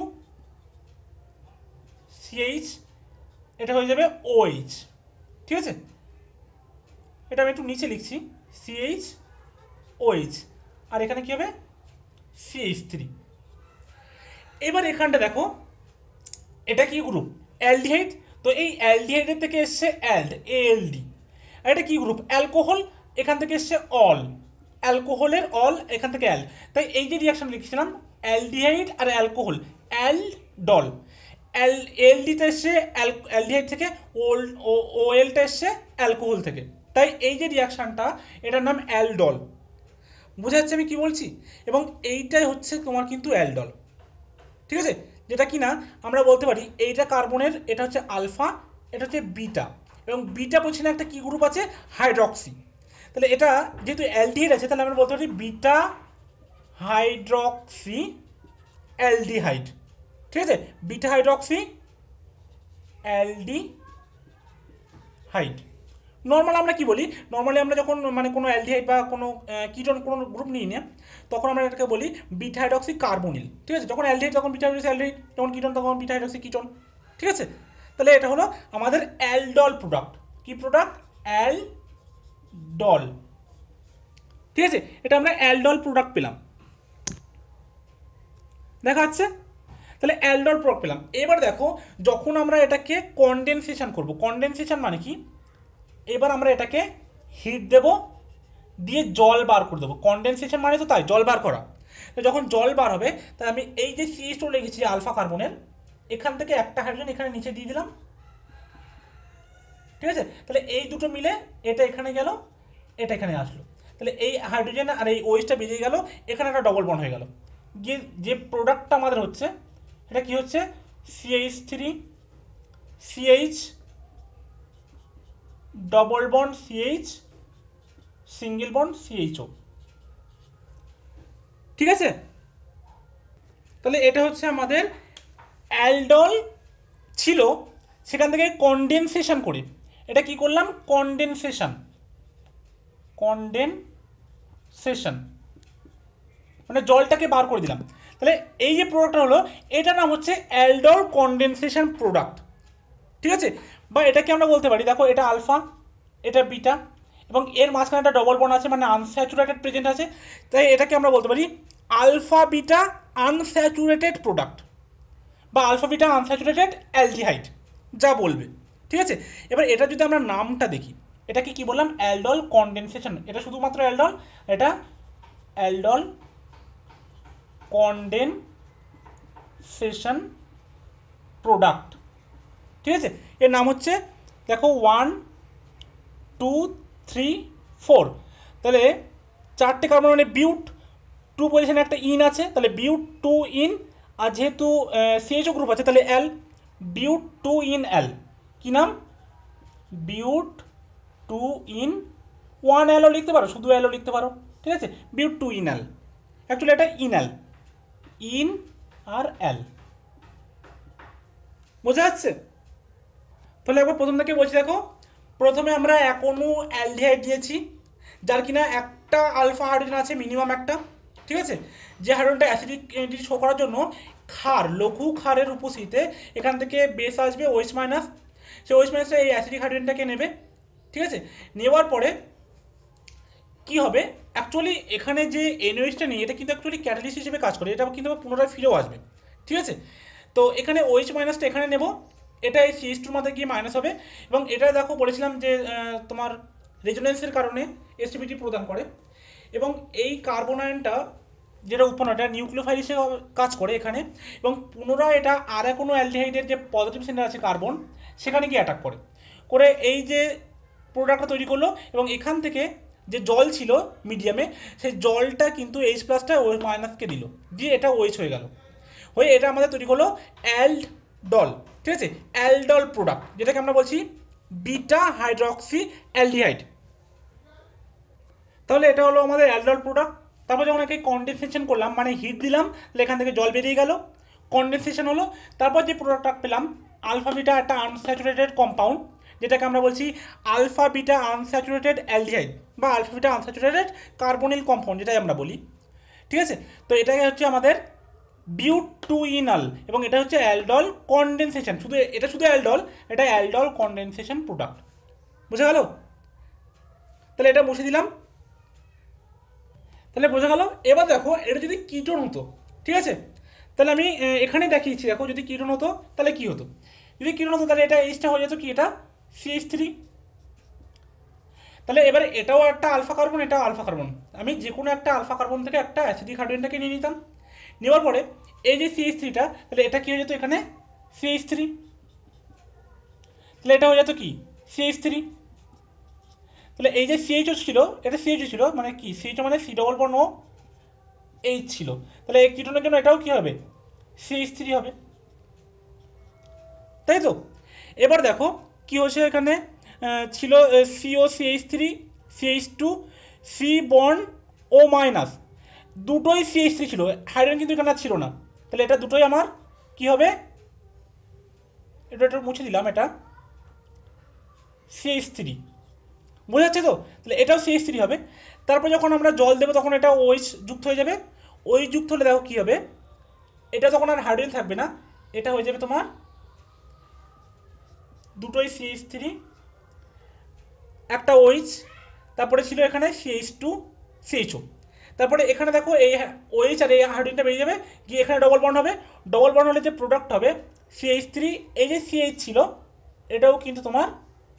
সিএইচ, এটা হয়ে যাবে ওএইচ, ঠিক আছে। এটা আমি একটু নিচে লিখছি, সিএইচ ওএইচ, আর এখানে কি হবে সিএইচ থ্রি। এবার এখানটা দেখো এটা কি গ্রুপ, অ্যালডিহাইড, তো এই অ্যালডিহাইডের থেকে এসছে অ্যাল্ড, এএলডি, আর এটা কি গ্রুপ, অ্যালকোহল, এখান থেকে এসছে অল, অ্যালকোহলের অল, এখান থেকে অ্যাল, তাই এই যে রিয়াকশন লিখছিলাম অ্যালডিহাইড আর অ্যালকোহল, অ্যালডল, অ্যাল এলডিটা এসছে অ্যালডিহাইড থেকে, ওল ও এলটা এসছে অ্যালকোহল থেকে, তাই এই যে রিয়াকশানটা এটার নাম অ্যালডল। বোঝা যাচ্ছে আমি কি বলছি, এবং এইটাই হচ্ছে তোমার কিন্তু অ্যালডল, ঠিক আছে, যেটা কি না আমরা বলতে পারি এইটা কার্বনের, এটা হচ্ছে আলফা, এটা হচ্ছে বিটা, এবং বিটা পজিশনে একটা কি গ্রুপ আছে, হাইড্রক্সি। তাহলে এটা যেহেতু অ্যালডিহাইড আছে, তাহলে আমরা বলতে পারি বিটা হাইড্রক্সি অ্যালডিহাইড, ঠিক আছে, বিটা হাইড্রক্সি অ্যালডিহাইড। নর্মাল আমরা কি বলি, নর্মালি আমরা যখন মানে কোনো অ্যালডিহাইড বা কোনো কিটোন কোনো গ্রুপ নিই না, তখন আমরা এটাকে বলি বিটা হাইড্রক্সি কার্বনিল, ঠিক আছে, যখন অ্যালডিহাইড তখন বিটা হাইড্রক্সি অ্যালডিহাইড, যখন কিটোন তখন বিটা হাইড্রক্সি কিটোন, ঠিক আছে। তাহলে এটা হলো আমাদের অ্যালডল প্রোডাক্ট, কি প্রোডাক্ট, অ্যালডল, ঠিক আছে, এটা আমরা অ্যালডল প্রোডাক্ট পেলাম, দেখা যাচ্ছে। তাহলে অ্যালডল প্রোডাক্ট পেলাম। এবার দেখো যখন আমরা এটাকে কনডেনসেশন করব, কনডেনসেশন মানে কি, এবার আমরা এটাকে হিট দেব, দিয়ে জল বার করে দেবো, কনডেনসেশন মানে তো তাই জল বার করা। তো যখন জল বার হবে, তাই আমি এই যে সিএইচ টু লিখেছি আলফা কার্বনের, এখান থেকে একটা হাইড্রোজেন এখানে নিচে দিয়ে দিলাম, ঠিক আছে, তাহলে এই দুটো মিলে এটা এখানে গেল, এটা এখানে আসলো, তাহলে এই হাইড্রোজেন আর এই ওএইচটা বেরিয়ে গেল, এখানে একটা ডবল বন্ড হয়ে গেল, গিয়ে যে প্রোডাক্টটা আমাদের হচ্ছে এটা কি হচ্ছে CH three CH double bond CH single bond CHO. ঠিক আছে, তাহলে এটা হচ্ছে আমাদের অ্যালডল ছিল, সেখান থেকে কনডেনসেশন করে এটা কি করলাম, কনডেনসেশন কনডেনসেশন মানে জলটাকে বার করে দিলাম। তাহলে এই যে প্রোডাক্টটা হলো এটার নাম হচ্ছে অ্যালডল কনডেনসেশন প্রোডাক্ট। ঠিক আছে, বা এটাকে আমরা বলতে পারি, দেখো এটা আলফা, এটা বিটা, এবং এর মাঝখানে একটা ডবল বন্ড আছে, মানে আনস্যাচুরেটেড প্রেজেন্ট আছে, তাই এটাকে আমরা বলতে পারি আলফা বিটা আনস্যাচুরেটেড প্রোডাক্ট বা আলফা বিটা আনস্যাচুরেটেড অ্যালডিহাইড, যা বলবে। ঠিক আছে, এবার এটা যদি আমরা নামটা দেখি, এটাকে কি বললাম, অ্যালডল কনডেনসেশন, এটা শুধুমাত্র অ্যালডল, এটা অ্যালডল কনডেনসেশন প্রোডাক্ট। ঠিক আছে, এর নাম হচ্ছে দেখো ওয়ান টু থ্রি ফোর, তাহলে চারটে কার্বন মানে বিউট, টু পজিশনে একটা ইন আছে, তাহলে বিউট টু ইন, আর যেহেতু সিএইচও গ্রুপ আছে তাহলে এল, বিউট টু ইন এল, কি নাম, বিউট টু ইন ওয়ান এলও লিখতে পারো, শুধু এলও লিখতে পারো। ঠিক আছে, but two en al, actually এটা ইন এল, ইন আর এল, বোঝা যাচ্ছে? তাহলে একবার প্রথম থেকে বলছি, দেখো প্রথমে আমরা এক অণু অ্যালডিহাইড দিয়েছি, যার কিনা একটা আলফা হাইড্রোজেন আছে মিনিমাম একটা। ঠিক আছে, যে হাইড্রোজেনটা অ্যাসিডিটি শো করার জন্য ক্ষার, লঘু ক্ষারের উপস্থিতিতে এখান থেকে বেস আসবে ওএইচ মাইনাস, সেই ওএইচ মাইনাসটা এই অ্যাসিডিক হাইড্রোজেনটাকে নেবে। ঠিক আছে, নেওয়ার পরে কি হবে, অ্যাকচুয়ালি এখানে যে এনওএইচটা নেই এটা কিন্তু অ্যাকচুয়ালি ক্যাটালিস্ট হিসেবে কাজ করে, এটা কিন্তু পুনরায় ফিরেও আসবে। ঠিক আছে, তো এখানে ওএইচ মাইনাসটা এখানে নেব, এটা এই সিএইচ টুর মধ্যে গিয়ে মাইনাস হবে, এবং এটা দেখো বলেছিলাম যে তোমার রেজোনেন্সের কারণে এসটিপিটি প্রদান করে, এবং এই কার্বন আয়নটা যেটা উৎপন্ন এটা নিউক্লিওফাইল হিসেবে কাজ করে এখানে, এবং পুনরায় এটা আর কোনো অ্যালডিহাইডের যে পজিটিভ সেন্টার আছে কার্বন, সেখানে গিয়ে অ্যাটাক করে করে এই যে প্রোডাক্টটা তৈরি করলো, এবং এখান থেকে যে জল ছিল মিডিয়ামে, সেই জলটা কিন্তু এইচ প্লাসটা ওই মাইনাসকে দিল, দিয়ে এটা ওএইচ হয়ে গেল, হয়ে এটা আমাদের তৈরি করলো অ্যালডল। ঠিক আছে, অ্যালডল প্রোডাক্ট, যেটাকে আমরা বলছি বিটা হাইড্রক্সি অ্যালডিহাইড। তাহলে এটা হলো আমাদের অ্যালডল প্রোডাক্ট। তারপর যখন একে কনডেনসেশন করলাম, মানে হিট দিলাম, তাহলে এখান থেকে জল বেরিয়ে গেল, কনডেনসেশন হলো, তারপর যে প্রোডাক্টটা পেলাম আলফা বিটা একটা আনস্যাচুরেটেড কম্পাউন্ড, যেটাকে আমরা বলছি আলফা বিটা আনস্যাচুরেটেড অ্যালডিহাইড বা alpha beta unsaturated carbonyl compound, যেটাই আমরা বলি। ঠিক আছে, তো এটাই হচ্ছে আমাদের বিউট টু ইনাল, এবং এটা হচ্ছে অ্যালডল কনডেনসেশন, শুধু এটা শুধু অ্যালডল, এটা অ্যালডল কনডেনসেশন প্রোডাক্ট। বুঝে গেল? তাহলে এটা মুছে দিলাম, তাহলে বোঝা গেল। এবার দেখো এটা যদি কিটোন হতো, ঠিক আছে, তাহলে আমি এখানে দেখিয়েছি, দেখো যদি কিটোন হতো তাহলে কি হতো, যদি কিটোন হতো তাহলে এটা এইচটা হয়ে যেত কি, এটা সিএইচ থ্রি। তাহলে এবারে এটাও একটা আলফা কার্বন, এটাও আলফা কার্বন, আমি যে কোনো একটা আলফা কার্বন থেকে একটা অ্যাসিডিক হাইড্রোজেনটাকে নিয়ে নিতাম, নেওয়ার পরে এই যে সিএইচ থ্রিটা, তাহলে এটা কি হয়ে যেত এখানে সিএইচ থ্রি, তাহলে এটা হয়ে যেত কি সিএইচ থ্রি। তাহলে এই যে সিএইচও ছিল, এটা সিএইচও ছিল, মানে কি সিএইচও মানে C double bond O H ছিল, তাহলে এই কিটোনের জন্য এটাও কি হবে সিএইচ থ্রি হবে, তাই তো? এবার দেখো কি হচ্ছে, এখানে ছিল CO CH three CH two C bond O minus, দুটোই সিএইচ থ্রি ছিল, হাইড্রোজেন কিন্তু এখানে ছিল না, তাহলে এটা দুটোই আমার কি হবে, এটা একটু মুছে দিলাম, এটা সিএইচ থ্রি, বোঝা যাচ্ছে তো? তাহলে এটাও সিএইচ থ্রি হবে। তারপর যখন আমরা জল দেবো তখন এটা ওইচ যুক্ত হয়ে যাবে, ওই যুক্ত হলে দেখো কী হবে, এটা তখন আর হাইড্রোজেন থাকবে না, এটা হয়ে যাবে তোমার দুটোই সিএইচ থ্রি, একটা ওইচ, তারপরে ছিল এখানে সিএইচ টু সিএইচও, তারপরে এখানে দেখো এই ওইচ আর এই হাইড্রোজেনটা বেরিয়ে যাবে, গিয়ে এখানে ডবল বন্ড হবে, ডবল বন্ড হলে যে প্রোডাক্ট হবে সিএইচ থ্রি, এই যে সিএইচ ছিল এটাও কিন্তু তোমার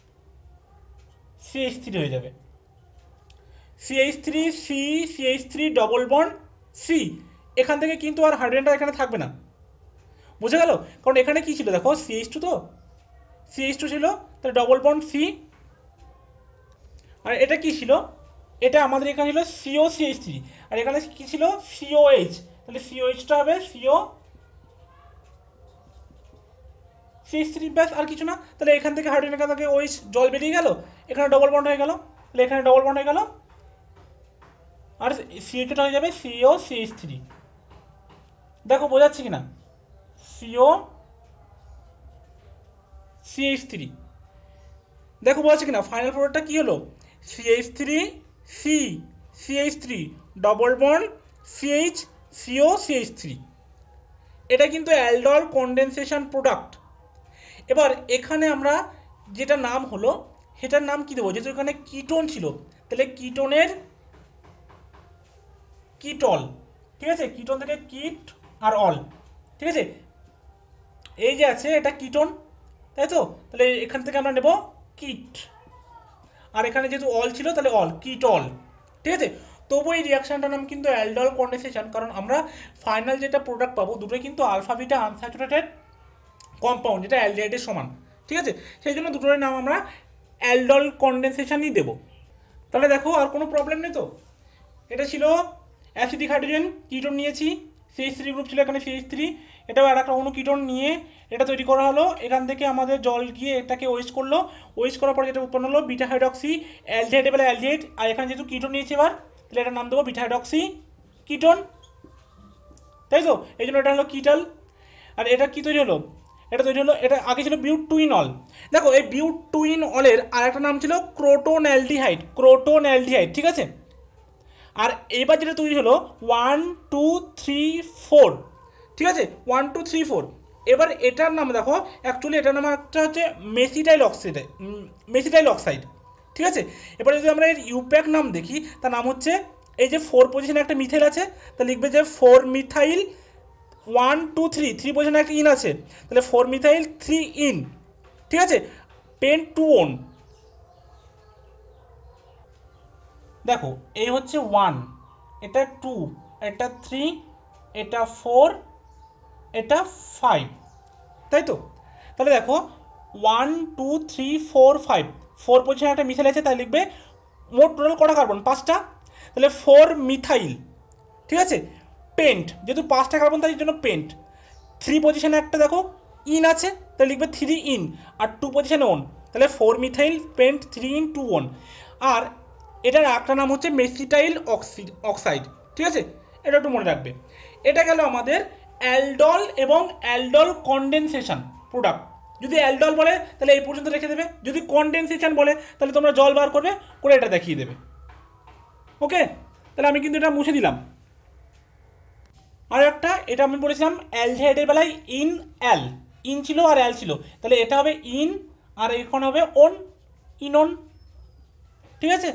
সিএইচ থ্রি হয়ে যাবে, CH three C CH three double bond C, এখান থেকে কিন্তু আর হাইড্রোজেনটা এখানে থাকবে না, বুঝে গেল? কারণ এখানে কি ছিল দেখো সিএইচ টু, তো সিএইচ টু ছিল, তাহলে ডবল বন্ড সি, আর এটা কি ছিল, এটা আমাদের এখানে ছিল সিও সিএইচ থ্রি, আর এখানে কি ছিল সিওএইচ, তাহলে সিওএইচটা হবে সিও সিএইচ থ্রি, ব্যাস আর কিছু না। তাহলে এখান থেকে হাইড্রোজেন এখান থেকে ওইচ জল বেরিয়ে গেল, এখানে ডবল বন্ড হয়ে গেল, তাহলে এখানে ডবল বন্ড হয়ে গেল, আর সিএইচটা হয়ে যাবে সিও সিএইচ থ্রি। দেখো বোঝাচ্ছি কিনা, সিও সিএইচ থ্রি, দেখো বোঝাচ্ছি কিনা, ফাইনাল প্রোডাক্টটা কি হলো, CH three C CH three double bond CH CO CH three. এটা কিন্তু অ্যালডল কনডেনসেশন প্রোডাক্ট। এবার এখানে আমরা যেটা নাম হলো সেটার নাম কি দেবো, যেহেতু এখানে কিটোন ছিল তাহলে কিটোনের কিটল, ঠিক আছে, কিটোন থেকে কিট আর অল, ঠিক আছে, এই যে আছে এটা কিটোন, তাই তো, তাহলে এখান থেকে আমরা নেব কিট, আর এখানে যেহেতু অল ছিল তাহলে অল, কিটল, ঠিক আছে। তবু এই রিয়াকশনটার নাম কিন্তু অ্যালডল কনডেনসেশন, কারণ আমরা ফাইনাল যেটা প্রোডাক্ট পাবো দুটোই কিন্তু আলফা বিটা আনস্যাচুরেটেড কম্পাউন্ড, যেটা অ্যালডিহাইডের সমান, ঠিক আছে, সেই জন্য দুটোর নাম আমরা অ্যালডল কনডেনসেশনই দেবো। তাহলে দেখো আর কোনো প্রবলেম নেই তো। এটা ছিল অ্যাসিডিক হাইড্রোজেন, কিটোন নিয়েছি, সিএইচ থ্রি গ্রুপ ছিল এখানে সিএইচ থ্রি, এটাও আর একটা অণু কিটোন নিয়ে এটা তৈরি করা হলো, এখান থেকে আমাদের জল গিয়ে এটাকে ওয়েস্ট করলো, ওয়েস্ট করার পর যেটা উৎপন্ন হলো বিটা হাইড্রক্সি অ্যালডিহাইড এবার অ্যালডিহাইড, আর এখানে যেহেতু কিটোন নিয়েছি এবার তাহলে এটার নাম দেবো বিটা হাইড্রক্সি কিটোন, তাই তো, এই জন্য এটা হলো কিটাল। আর এটা কি তৈরি হলো, এটা তৈরি হলো, এটা আগে ছিল বিউটুইনল। দেখো এই বিউটুইনলের আর একটা নাম ছিল ক্রোটোন অ্যালডিহাইড, ক্রোটোন অ্যালডিহাইড, ঠিক আছে। আর এবার যেটা তৈরি হলো ওয়ান টু থ্রি ফোর, ঠিক আছে, ওয়ান টু থ্রি ফোর। এবার এটার নাম দেখো, অ্যাকচুয়ালি এটার নাম একটা হচ্ছে মেসিটাইল অক্সাইড, মেসিটাইল অক্সাইড, ঠিক আছে। এবার যদি আমরা এর ইউপ্যাক নাম দেখি, তার নাম হচ্ছে, এই যে ফোর পজিশনে একটা মিথাইল আছে, তা লিখবে যে four methyl one two three, three পজিশনে একটা ইন আছে, তাহলে ফোর মিথাইল থ্রি ইন, ঠিক আছে, পেন টু ওন। দেখো এই হচ্ছে ওয়ান, এটা টু, এটা থ্রি, এটা ফোর, এটা ফাইভ, তাই তো। তাহলে দেখো one two three four five, four পজিশনে একটা মিথাইল আছে, তাই লিখবে মোট টোটাল কটা কার্বন, পাঁচটা, তাহলে ফোর মিথাইল, ঠিক আছে, পেন্ট, যেহেতু পাঁচটা কার্বন তাই জন্য পেন্ট। থ্রি পজিশনে একটা দেখো ইন আছে, তাহলে লিখবে থ্রি ইন, আর টু পজিশনে ওন, তাহলে four methyl pent three en two one. আর এটার একটা নাম হচ্ছে মেসিটাইল অক্সিড অক্সাইড, ঠিক আছে, এটা একটু মনে রাখবে। এটা গেল আমাদের অ্যালডল এবং অ্যালডল কনডেনসেশন প্রোডাক্ট। যদি অ্যালডল বলে তাহলে এই পর্যন্ত রেখে দেবে, যদি কনডেনসেশন বলে তাহলে তোমরা জল বার করবে, করে এটা দেখিয়ে দেবে, ওকে। তাহলে আমি কিন্তু এটা মুছে দিলাম। আর একটা, এটা আমি বলেছিলাম অ্যালডিহাইডের বেলায় ইন অ্যাল, ইন ছিল আর অ্যাল ছিল, তাহলে এটা হবে ইন আর এখন হবে ওন, ইনন, ঠিক আছে।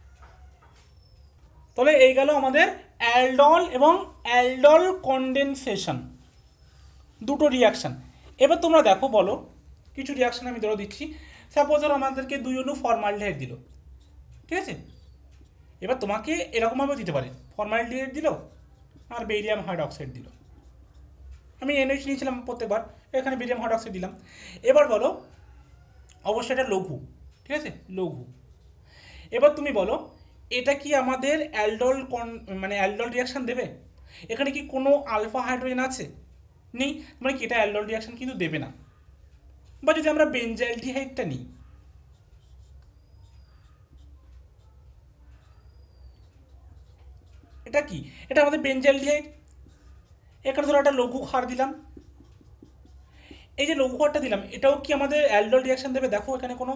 তাহলে এই গেল আমাদের অ্যালডল এবং অ্যালডল কনডেনসেশন দুটো রিয়াকশান। এবার তোমরা দেখো বলো, কিছু রিয়াকশান আমি ধরো দিচ্ছি, সাপোজ ধরো আমাদেরকে দুই অণু ফর্মালডিহাইড দিল, ঠিক আছে। এবার তোমাকে এরকমভাবেও দিতে পারে, ফর্মালডিহাইড দিল আর বেরিয়াম হাইড্রক্সাইড দিল, আমি এনএইচ নিয়েছিলাম প্রত্যেকবার, এখানে বেরিয়াম হাইড্রক্সাইড দিলাম। এবার বলো, অবশ্যই এটা লঘু, ঠিক আছে, লঘু। এবার তুমি বলো এটা কি আমাদের অ্যালডল কন মানে অ্যালডল রিয়াকশান দেবে, এখানে কি কোনো আলফা হাইড্রোজেন আছে, নেই, মানে কি এটা অ্যালডল রিয়াকশান কিন্তু দেবে না। বা যদি আমরা বেনজাইলডিহাইডটা নিই, এটা কি, এটা আমাদের বেনজাইলডিহাইড, এখানে ধরো একটা লঘু ক্ষার দিলাম, এই যে লঘু ক্ষারটা দিলাম এটাও কি আমাদের অ্যালডল রিয়াকশান দেবে, দেখো এখানে কোনো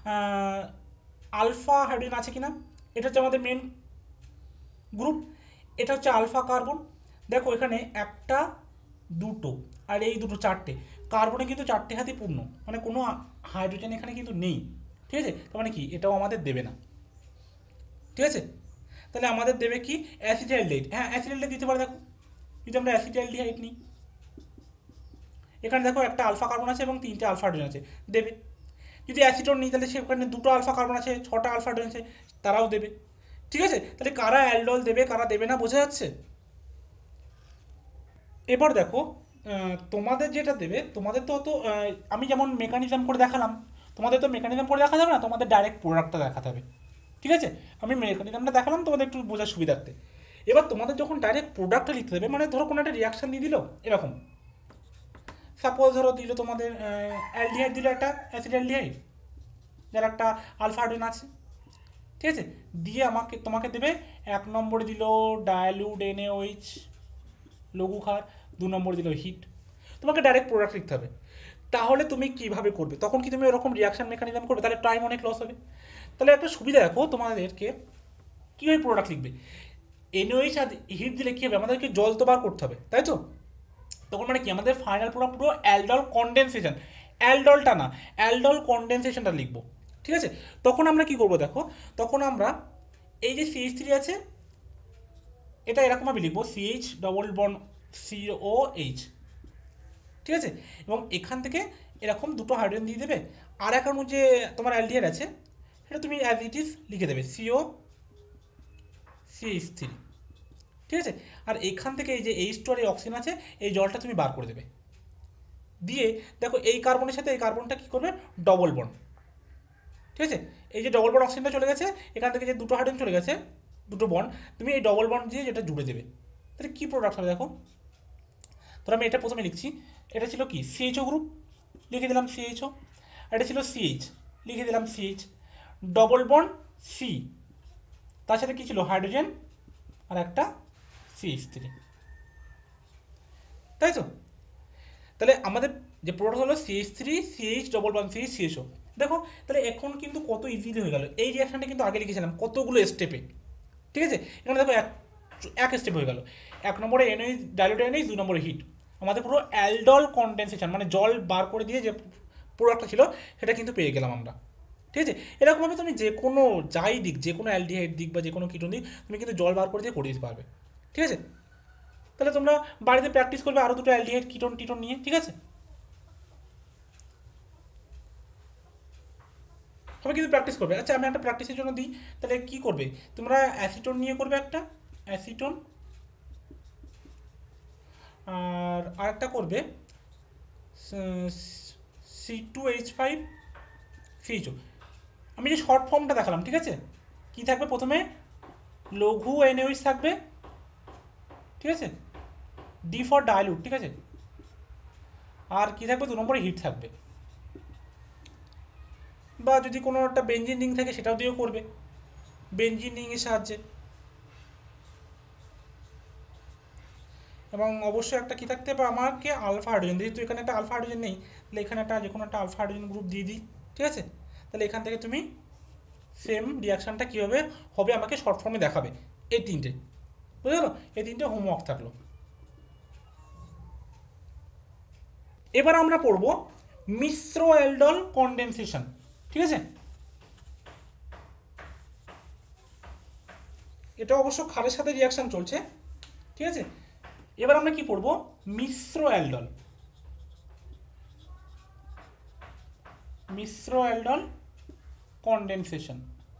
আলফা হাইড্রোজেন আছে কিনা, এটা হচ্ছে আমাদের মেন গ্রুপ, এটা হচ্ছে আলফা কার্বন, দেখো এখানে একটা দুটো আর এই দুটো চারটে, কার্বনে কিন্তু চারটে হাতে পূর্ণ, মানে কোনো হাইড্রোজেন এখানে কিন্তু নেই, ঠিক আছে, তার মানে কি এটাও আমাদের দেবে না, ঠিক আছে। তাহলে আমাদের দেবে কি অ্যাসিটাইলডিহাইড, হ্যাঁ অ্যাসিটাইলডিহাইড দিতে পারে, দেখো যদি আমরা অ্যাসিটাইলডিহাইড নিই, এখানে দেখো একটা আলফা কার্বন আছে এবং তিনটে আলফা হাইড্রোজেন আছে, দেবে। যদি অ্যাসিটোন নিই তাহলে সেখানে দুটো আলফা কার্বন আছে, ছটা আলফা হাইড্রোজেন আছে, তারাও দেবে, ঠিক আছে। তাহলে কারা অ্যালডল দেবে কারা দেবে না বোঝা যাচ্ছে। এবার দেখো তোমাদের যেটা দেবে, তোমাদের তো অত আমি যেমন মেকানিজম করে দেখালাম, তোমাদের তো মেকানিজম পড়ে দেখা যাবে না, তোমাদের ডাইরেক্ট প্রোডাক্টটা দেখাতে হবে। ঠিক আছে, আমি মেকানিজমটা দেখালাম তোমাদের একটু বোঝার সুবিধার্থে। এবার তোমাদের যখন ডাইরেক্ট প্রোডাক্টটা লিখতে দেবে, মানে ধরো কোনো একটা রিয়াকশান দিয়ে দিল এরকম, সাপোজ ধরো দিল তোমাদের অ্যালডিহাইড দিল, একটা অ্যাসিড অ্যালডিহাইড যার একটা আলফা হাইড্রোজেন আছে, ঠিক আছে, দিয়ে আমাকে তোমাকে দেবে এক নম্বরে দিল ডায়ালুড এনএইচ লঘু ক্ষার, দু নম্বরে দিল হিট, তোমাকে ডাইরেক্ট প্রোডাক্ট লিখতে হবে। তাহলে তুমি কিভাবে করবে, তখন কি তুমি এরকম রিয়াকশন মেকানিজম করবে, তাহলে টাইম অনেক লস হবে। তাহলে একটা সুবিধা দেখো তোমাদেরকে, কীভাবে প্রোডাক্ট লিখবে। এনওএইচ আর হিট দিলে কী হবে, আমাদেরকে জল তো বার করতে হবে, তাই তো। তখন মানে কি আমাদের ফাইনাল প্রোডাক্ট পুরো অ্যালডল কনডেনসেশন, অ্যালডলটা না, অ্যালডল কনডেনসেশনটা লিখবো। ঠিক আছে, তখন আমরা কি করবো দেখো, তখন আমরা এই যে সিএইচ থ্রি আছে এটা এরকমভাবে লিখবো, CH double bond CO H, ঠিক আছে, এবং এখান থেকে এরকম দুটো হাইড্রোজেন দিয়ে দেবে, আর এখন যে তোমার অ্যালডিহাইড আছে সেটা তুমি অ্যাজ ইট ইজ লিখে দেবে, সিও সিএইচ থ্রি, ঠিক আছে, আর এখান থেকে এই যে এইচ টু আর এই অক্সিজেন আছে এই জলটা তুমি বার করে দেবে, দিয়ে দেখো এই কার্বনের সাথে এই কার্বনটা কী করবে, ডবল বন্ড, ঠিক আছে, এই যে ডবল বন্ড অক্সিজেনটা চলে গেছে, এখান থেকে যে দুটো হাইড্রোজেন চলে গেছে দুটো বন্ড, তুমি এই ডবল বন্ড দিয়ে যেটা জুড়ে দেবে, তাহলে কী প্রোডাক্ট হবে দেখো। তো আমি এটা প্রথমে লিখছি, এটা ছিল কি সিএইচও গ্রুপ, লিখে দিলাম সিএইচও, আর এটা ছিল সিএইচ, লিখে দিলাম সিএইচ, ডবল বন্ড সি, তার সাথে কী ছিল হাইড্রোজেন আর একটা সিএইচ থ্রি, তাই তো। তাহলে আমাদের যে প্রোডাক্ট হলো CH three CH double bond C CHO. দেখো তাহলে এখন কিন্তু কত ইজিলি হয়ে গেল, এই রিয়াকশনটা কিন্তু আগে লিখেছিলাম কতগুলো স্টেপে, ঠিক আছে, এখানে দেখো এক এক স্টেপ হয়ে গেল, এক নম্বরে এনএইচ ডাইলুট এনএইচ, দুই নম্বরে হিট, আমাদের পুরো অ্যালডল কনডেনসেশন মানে জল বার করে দিয়ে যে প্রোডাক্টটা ছিল সেটা কিন্তু পেয়ে গেলাম আমরা, ঠিক আছে। এরকমভাবে তুমি যে কোনো যাই দিক, যে কোনো অ্যালডিহাইড দিক বা যে কোনো কিটোন দিক তুমি কিন্তু জল বার করে দিয়ে করে দিতে পারবে, ঠিক আছে। তাহলে তোমরা বাড়িতে প্র্যাকটিস করবে আরও দুটো অ্যালডিহাইড কিটোন টিটোন নিয়ে, ঠিক আছে। সবাই কিন্তু প্র্যাকটিস করবে। আচ্ছা আমি একটা প্র্যাকটিসের জন্য দিই, তাহলে কি করবে তোমরা, অ্যাসিটোন নিয়ে করবে একটা অ্যাসিটোন, আর আরেকটা করবে C two H five CHO. আমি যে শর্ট ফর্মটা দেখালাম, ঠিক আছে, কি থাকবে প্রথমে লঘু এনএইচ থাকবে, ঠিক আছে, ডি ফর ডাইলুট, ঠিক আছে, আর কি থাকবে দু নম্বরে হিট থাকবে, বা যদি কোনো একটা বেঞ্জিন রিং থাকে সেটাও দিয়েও করবে, বেঞ্জিন রিংয়ের সাহায্যে, এবং অবশ্যই একটা কী থাকতে হবে আমাকে আলফা হাইড্রোজেন, যেহেতু এখানে একটা আলফা হাইড্রোজেন নেই তাহলে এখানে একটা যে কোনো একটা আলফা হাইড্রোজেন গ্রুপ দিয়ে দিই, ঠিক আছে। তাহলে এখান থেকে তুমি সেম রিয়াকশানটা কীভাবে হবে আমাকে শর্ট ফর্মে দেখাবে, এই তিনটে বুঝে গেলো, এই তিনটে হোমওয়ার্ক থাকলো। এবার আমরা পড়ব মিশ্র অ্যালডল কনডেনসেশন, ঠিক আছে। এটা অবশ্য ক্ষারের সাথে রিয়াকশান চলছে, ঠিক আছে। এবার আমরা কি পড়ব, মিশ্র অ্যালডল, মিশ্র অ্যালডল কনডেনসেশন।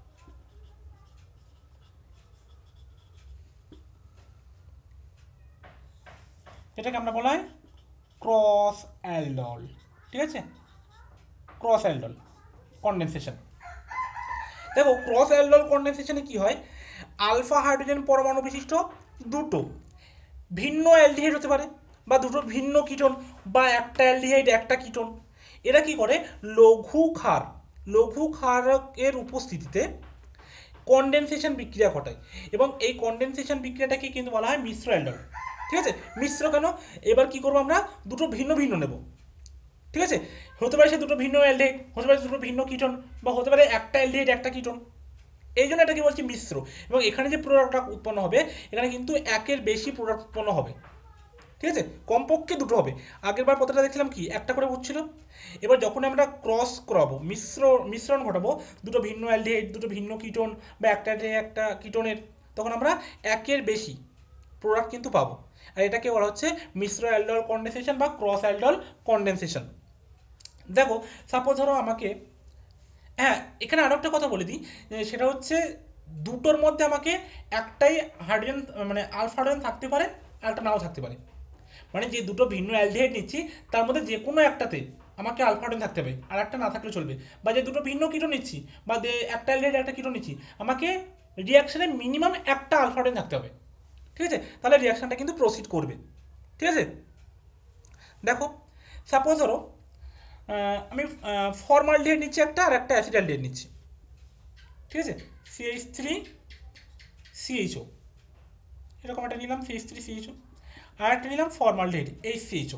এটাকে আমরা বলা হয় ক্রস অ্যালডল, ঠিক আছে, ক্রস অ্যালডল কনডেনসেশন। দেখো ক্রস অ্যালডল কনডেনসেশনে কি হয়, আলফা হাইড্রোজেন পরমাণু বিশিষ্ট দুটো ভিন্ন অ্যালডিহাইড হতে পারে, বা দুটো ভিন্ন কিটোন, বা একটা অ্যালডিহাইড একটা কিটোন, এরা কি করে লঘু ক্ষার, লঘু ক্ষারের উপস্থিতিতে কনডেনসেশন বিক্রিয়া ঘটায়, এবং এই কনডেনসেশন বিক্রিয়াটাকে কিন্তু বলা হয় মিশ্র অ্যালডল, ঠিক আছে। মিশ্র কেন, এবার কি করবো আমরা দুটো ভিন্ন ভিন্ন নেব, ঠিক আছে, হতে পারে সে দুটো ভিন্ন অ্যালডিহাইড, হতে পারে দুটো ভিন্ন কিটোন, বা হতে পারে একটা অ্যালডিহাইড একটা কিটোন, এই জন্য এটাকে বলছি মিশ্র। এবং এখানে যে প্রোডাক্টটা উৎপন্ন হবে এখানে কিন্তু একের বেশি প্রোডাক্ট উৎপন্ন হবে, ঠিক আছে, কমপক্ষে দুটো হবে। আগের বার কতটা দেখছিলাম কি একটা করে উঠছিল, এবার যখন আমরা ক্রস করাবো মিশ্র মিশ্রণ ঘটাবো দুটো ভিন্ন অ্যালডিহাইড দুটো ভিন্ন কিটোন বা একটা একটা কিটোনের, তখন আমরা একের বেশি প্রোডাক্ট কিন্তু পাবো, আর এটাকে বলা হচ্ছে মিশ্র অ্যালডল কনডেনসেশন বা ক্রস অ্যালডল কনডেনসেশন। দেখো সাপোজ ধরো আমাকে, হ্যাঁ এখানে আরও একটা কথা বলে দিই, সেটা হচ্ছে দুটোর মধ্যে আমাকে একটাই হাইড্রোজেন মানে আলফা হাইড্রোজেন থাকতে পারে, একটা নাও থাকতে পারে, মানে যে দুটো ভিন্ন অ্যালডিহাইড নিচ্ছি তার মধ্যে যে কোনো একটাতে আমাকে আলফা হাইড্রোজেন থাকতে হবে, আর একটা না থাকলে চলবে। বা যে দুটো ভিন্ন কিটো নিচ্ছি বা একটা অ্যালডিহাইড একটা কিটো নিচ্ছি, আমাকে রিয়াকশানে মিনিমাম একটা আলফা হাইড্রোজেন থাকতে হবে, ঠিক আছে? তাহলে রিয়াকশানটা কিন্তু প্রসিড করবে, ঠিক আছে? দেখো সাপোজ ধরো আমি ফর্মালডিহাইড নিচ্ছি একটা, আর একটা অ্যাসিটালডিহাইড নিচ্ছি, ঠিক আছে? সিএইচ থ্রি সিএইচও, এরকম একটা নিলাম সিএইচ থ্রি সিএইচও, আর একটা নিলাম ফর্মালডিহাইড এইচ সিএইচও।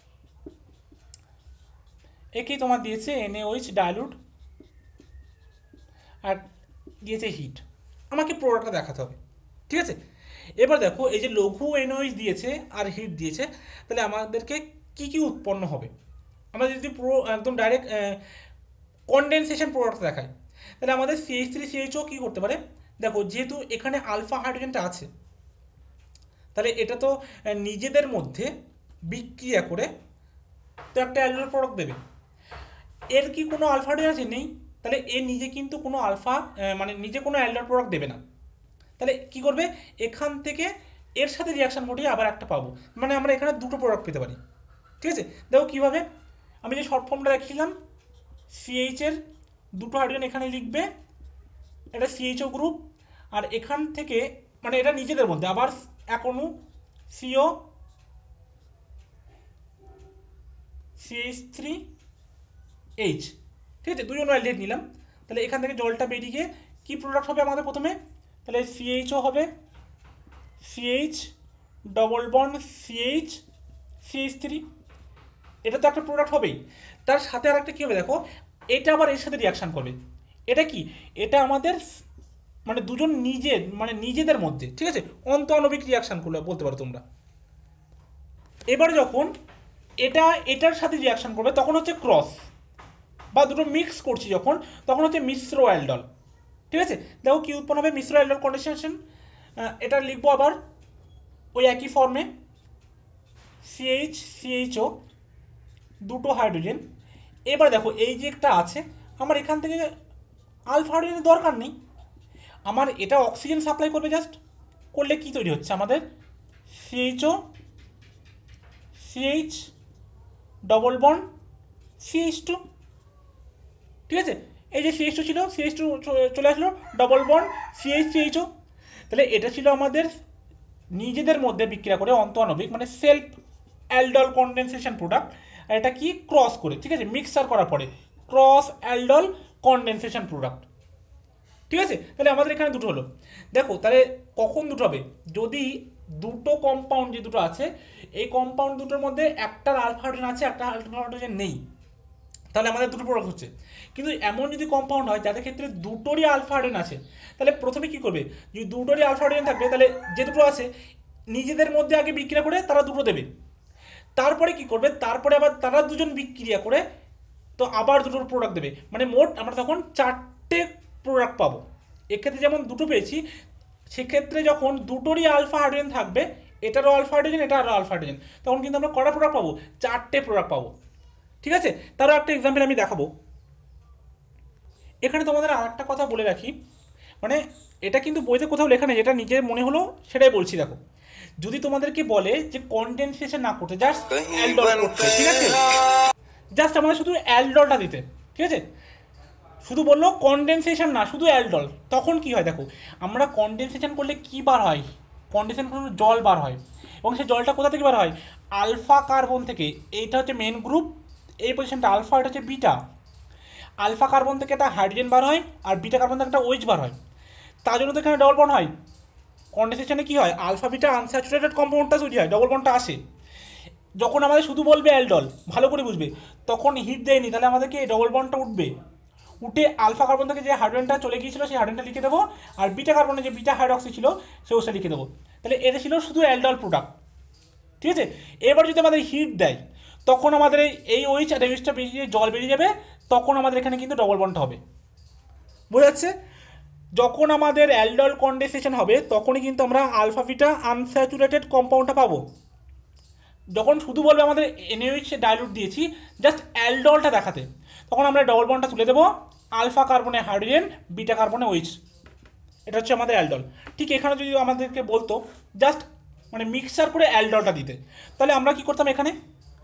একেই তোমার দিয়েছে এনএইচ ডাইলুট আর দিয়েছে হিট, আমাকে প্রোডাক্টটা দেখাতে হবে, ঠিক আছে? এবার দেখো এই যে লঘু এনওইচ দিয়েছে আর হিট দিয়েছে, তাহলে আমাদেরকে কি কি উৎপন্ন হবে। আমরা যদি পুরো একদম ডাইরেক্ট কনডেনসেশন প্রোডাক্ট দেখায়, তাহলে আমাদের সিএইচ থ্রি সিএইচও কী করতে পারে, দেখো যেহেতু এখানে আলফা হাইড্রোজেনটা আছে, তাহলে এটা তো নিজেদের মধ্যে বিক্রিয়া করে তো একটা অ্যালডিহাইড প্রোডাক্ট দেবে। এর কি কোনো আলফা হাইড্রোজেন আছে? নেই। তাহলে এ নিজে কিন্তু কোনো আলফা মানে নিজে কোনো অ্যালডিহাইড প্রোডাক্ট দেবে না। তাহলে কি করবে, এখান থেকে এর সাথে রিয়াকশন ঘটিয়ে আবার একটা পাবো, মানে আমরা এখানে দুটো প্রোডাক্ট পেতে পারি, ঠিক আছে? দেখো কীভাবে, আমি যে শর্ট ফর্মটা দেখিয়েছিলাম, সিএইচ এর দুটো হাইড্রোজেন এখানে লিখবে, এটা সিএইচও গ্রুপ, আর এখান থেকে মানে এটা নিজেদের মধ্যে আবার এক অণু সিও সিএইচ থ্রি এইচ, ঠিক আছে? দুজন অ্যালডিহাইড নিলাম, তাহলে এখান থেকে জলটা বেরিয়ে গিয়ে কী প্রোডাক্ট হবে আমাদের প্রথমে, তাহলে সিএইচও হবে, CH double bond CH CH three, এটা তো একটা প্রোডাক্ট হবেই। তার সাথে আর একটা কী হবে দেখো, এটা আবার এর সাথে রিয়াকশান করবে। এটা কি, এটা আমাদের মানে দুজন নিজের মানে নিজেদের মধ্যে, ঠিক আছে, অন্তঃআণবিক রিয়াকশান করলে বলতে পারো তোমরা। এবার যখন এটা এটার সাথে রিয়াকশান করবে তখন হচ্ছে ক্রস, বা দুটো মিক্স করছি যখন, তখন হচ্ছে মিশ্র অ্যালডল, ঠিক আছে? দেখো কি উৎপন্ন হবে, মিশ্র অ্যালডল কন্ডেনসেশন। এটা লিখবো আবার ওই একই ফর্মে, সিএইচ সিএইচও দুটো হাইড্রোজেন। এবার দেখো এই যে একটা আছে, আমার এখান থেকে আলফা হাইড্রোজেনের দরকার নেই, আমার এটা অক্সিজেন সাপ্লাই করবে জাস্ট, করলে কি তৈরি হচ্ছে আমাদের, CHO CH double bond CH two, ঠিক আছে? এই যে সিএইচ টু ছিল, সিএইচ টু চলে আসলো, ডবল বন্ড সিএইচ সিএইচও। তাহলে এটা ছিল আমাদের নিজেদের মধ্যে বিক্রিয়া করে অন্তঃআণবিক মানে সেলফ অ্যালডল কনডেনসেশন প্রোডাক্ট, আর এটা কি ক্রস করে, ঠিক আছে, মিক্সার করার পরে ক্রস অ্যালডল কনডেনসেশন প্রোডাক্ট, ঠিক আছে? তাহলে আমাদের এখানে দুটো হলো। দেখো তাহলে কখন দুটো হবে, যদি দুটো কম্পাউন্ড যে দুটো আছে, এই কম্পাউন্ড দুটোর মধ্যে একটার আলফা হাইড্রোজেন আছে, একটা আলফা হাইড্রোজেন নেই, তাহলে আমাদের দুটো প্রোডাক্ট হচ্ছে। কিন্তু এমন যদি কম্পাউন্ড হয় যাদের ক্ষেত্রে দুটোরই আলফা হাইড্রোজেন আছে, তাহলে প্রথমে কি করবে, যদি দুটোরই আলফা হাইড্রোজেন থাকবে, তাহলে যে দুটো আছে নিজেদের মধ্যে আগে বিক্রিয়া করে তারা দুটো দেবে, তারপরে কি করবে, তারপরে আবার তারা দুজন বিক্রিয়া করে তো আবার দুটোর প্রোডাক্ট দেবে, মানে মোট আমরা তখন চারটে প্রোডাক্ট পাবো। এক্ষেত্রে যেমন দুটো পেয়েছি, সেক্ষেত্রে যখন দুটোরই আলফা হাইড্রোজেন থাকবে, এটারও আলফা হাইড্রোজেন এটারও আলফা হাইড্রোজেন, তখন কিন্তু আমরা কটা প্রোডাক্ট পাবো, চারটে প্রোডাক্ট পাবো, ঠিক আছে? তারও একটা এক্সাম্পল আমি দেখাবো। এখানে তোমাদের আর একটা কথা বলে রাখি, মানে এটা কিন্তু বইতে কোথাও লেখা নেই, যেটা নিজের মনে হলো সেটাই বলছি। দেখো যদি তোমাদেরকে বলে যে কনডেনসেশন না করতে, জাস্ট অ্যালডল করতে, ঠিক আছে, জাস্ট আমাদের শুধু অ্যালডলটা দিতে, ঠিক আছে, শুধু বললো কনডেনসেশন না শুধু অ্যালডল, তখন কি হয় দেখো, আমরা কনডেনসেশন করলে কি বার হয়, কনডেনসেশন করলে জল বার হয়, এবং সেই জলটা কোথা থেকে বার হয়, আলফা কার্বন থেকে। এইটা হচ্ছে মেন গ্রুপ, এই পজিশনটা আলফা, এটা হচ্ছে বিটা। আলফা কার্বন থেকে একটা হাইড্রোজেন বার হয়, আর বিটা কার্বন থেকে একটা ওইচ বার হয়, তার জন্য তো এখানে ডবল বন্ড হয়। কনডেনসেশনে কি হয়, আলফা বিটা আনস্যাচুরেটেড কম্পাউন্ডটা তৈরি হয়, ডবল বন্ডটা আসে। যখন আমাদের শুধু বলবে অ্যালডল, ভালো করে বুঝবে, তখন হিট দেয়নি, তাহলে আমাদেরকে ডবল বন্ডটা উঠবে, উঠে আলফা কার্বন থেকে যে হাইড্রোজেনটা চলে গিয়েছিল সেই হাইড্রোজেনটা লিখে দেবো, আর বিটা কার্বনে যে বিটা হাইড্রক্সি ছিল সে ওটা লিখে দেবো। তাহলে এটা ছিল শুধু অ্যালডল প্রোডাক্ট, ঠিক আছে? এবার যদি আমাদের হিট দেয়, তখন আমাদের এই ওইচ আর এইচটা বেরিয়ে জল বেরিয়ে যাবে, তখন আমাদের এখানে কিন্তু ডবল বন্ডটা হবে, বোঝা যাচ্ছে? যখন আমাদের অ্যালডল কনডেনসেশন হবে তখনই কিন্তু আমরা আলফা বিটা আনস্যাচুরেটেড কম্পাউন্ডটা পাবো। যখন শুধু বলবে আমাদের এনএইচ ডাইলুট দিয়েছি জাস্ট অ্যালডলটা দেখাতে, তখন আমরা ডবল বন্ডটা তুলে দেবো, আলফা কার্বনে হাইড্রোজেন বিটা কার্বনে ওইচ, এটা হচ্ছে আমাদের অ্যালডল। ঠিক এখানে যদি আমাদেরকে বলতো জাস্ট মানে মিক্সার করে অ্যালডলটা দিতে, তাহলে আমরা কি করতাম, এখানে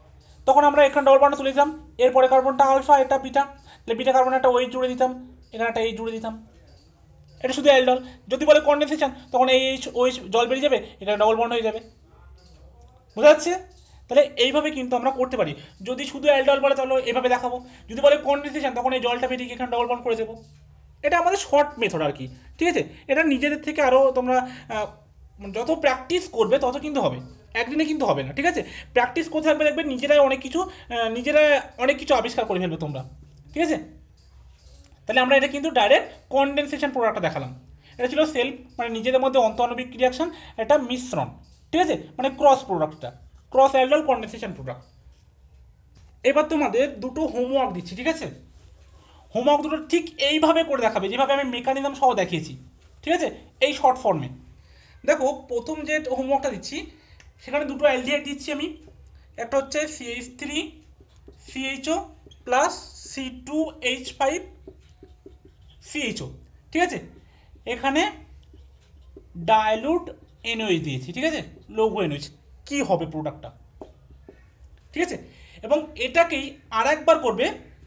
তখন আমরা এখানে ডবল বন্ডটা তুলে দিতাম, এরপরে কার্বনটা আলফা, এটা বিটা, তাহলে বিটা কার্বন একটা ওই জুড়ে দিতাম, এখানে একটা এই জুড়ে দিতাম, এটা শুধু অ্যালডল। যদি বলে কনডেনসেশন তখন এই ওই জল বেরিয়ে যাবে, এখানে ডবল বন্ড হয়ে যাবে। বোঝা যাচ্ছে? তাহলে এইভাবে কিন্তু আমরা করতে পারি। যদি শুধু অ্যালডল বলে তাহলে এইভাবে দেখাবো, যদি বলে কনডেনসেশন তখন এই জলটা বেরিয়ে এখানে ডবল বন্ড করে দেবো। এটা আমাদের শর্ট মেথড আর কি, ঠিক আছে? এটা নিজেদের থেকে আরও তোমরা যত প্র্যাকটিস করবে তত কিন্তু হবে, একদিনে কিন্তু হবে না, ঠিক আছে? প্র্যাকটিস করতে থাকবে, দেখবে নিজেরাই অনেক কিছু নিজেরাই অনেক কিছু আবিষ্কার করে ফেলবে তোমরা, ঠিক আছে? তাহলে আমরা এটা কিন্তু ডাইরেক্ট কনডেনসেশন প্রোডাক্টটা দেখালাম। এটা ছিল সেলফ, মানে নিজেদের মধ্যে অন্তঃআণবিক রিয়াকশন, এটা মিশ্রণ, ঠিক আছে? মানে ক্রস প্রোডাক্টটা, ক্রস অ্যালডল কনডেনসেশন প্রোডাক্ট। এবার তোমাদের দুটো হোমওয়ার্ক দিচ্ছি, ঠিক আছে? হোমওয়ার্ক দুটো ঠিক এইভাবে করে দেখাবে যেভাবে আমি মেকানিজম সহ দেখিয়েছি, ঠিক আছে? এই শর্ট ফর্মে দেখো, প্রথম যে হোমওয়ার্কটা দিচ্ছি সেখানে দুটো অ্যালডিহাইড দিচ্ছি আমি, একটা হচ্ছে CH three CHO plus C two H five CHO, ঠিক আছে? এখানে ডাইলুট এনওএইচ দিয়েছি, ঠিক আছে? লঘু এনওএইচ। কি হবে প্রোডাক্টটা, ঠিক আছে? এবং এটাকেই আর একবার করবে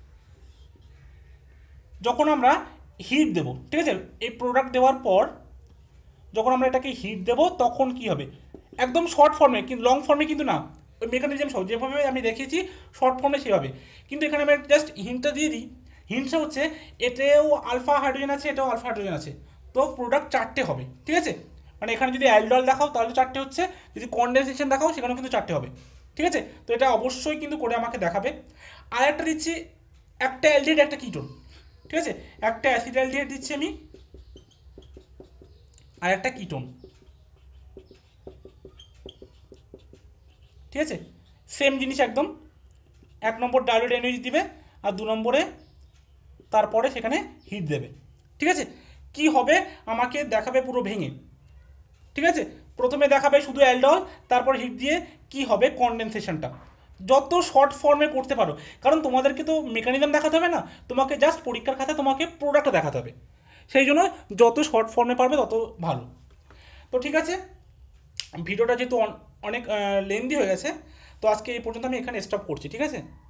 যখন আমরা হিট দেবো, ঠিক আছে? এই প্রোডাক্ট দেওয়ার পর যখন আমরা এটাকে হিট দেবো তখন কি হবে, একদম শর্ট ফর্মে, কিন্তু লং ফর্মে কিন্তু না, ওই মেকানিজম সহ যেভাবে আমি দেখিয়েছি শর্ট ফর্মে সেভাবে। কিন্তু এখানে আমি জাস্ট হিন্টটা দিয়ে দিই। হিন্টটা হচ্ছে এটাও আলফা হাইড্রোজেন আছে, এটাও আলফা হাইড্রোজেন আছে, তো প্রোডাক্ট চারটে হবে, ঠিক আছে? মানে এখানে যদি অ্যালডল দেখাও তাহলে চারটে হচ্ছে, যদি কনডেনসেশন দেখাও সেখানেও কিন্তু চারটে হবে, ঠিক আছে? তো এটা অবশ্যই কিন্তু করে আমাকে দেখাবে। আর একটা দিচ্ছি, একটা অ্যালডিহাইড একটা কিটোন, ঠিক আছে? একটা অ্যাসিড অ্যালডিহাইড দিচ্ছি আমি, আর একটা কিটোন, ঠিক আছে? সেম জিনিস একদম, এক নম্বর ডাইলুট এনওএইচ দিবে আর দু নম্বরে তারপরে সেখানে হিট দেবে, ঠিক আছে? কি হবে আমাকে দেখাবে পুরো ভেঙে, ঠিক আছে? প্রথমে দেখাবে শুধু অ্যালডল, তারপর হিট দিয়ে কি হবে কনডেনসেশনটা। যত শর্ট ফর্মে করতে পারো, কারণ তোমাদেরকে তো মেকানিজম দেখাতে হবে না, তোমাকে জাস্ট পরীক্ষার খাতায় তোমাকে প্রোডাক্টটা দেখাতে হবে, সেই জন্য যত শর্ট ফর্মে পারবে তত ভালো। তো ঠিক আছে, ভিডিওটা যেহেতু অনেক লেন্দি হয়ে গেছে, তো আজকে এই পর্যন্ত আমি এখানে স্টপ করছি, ঠিক আছে?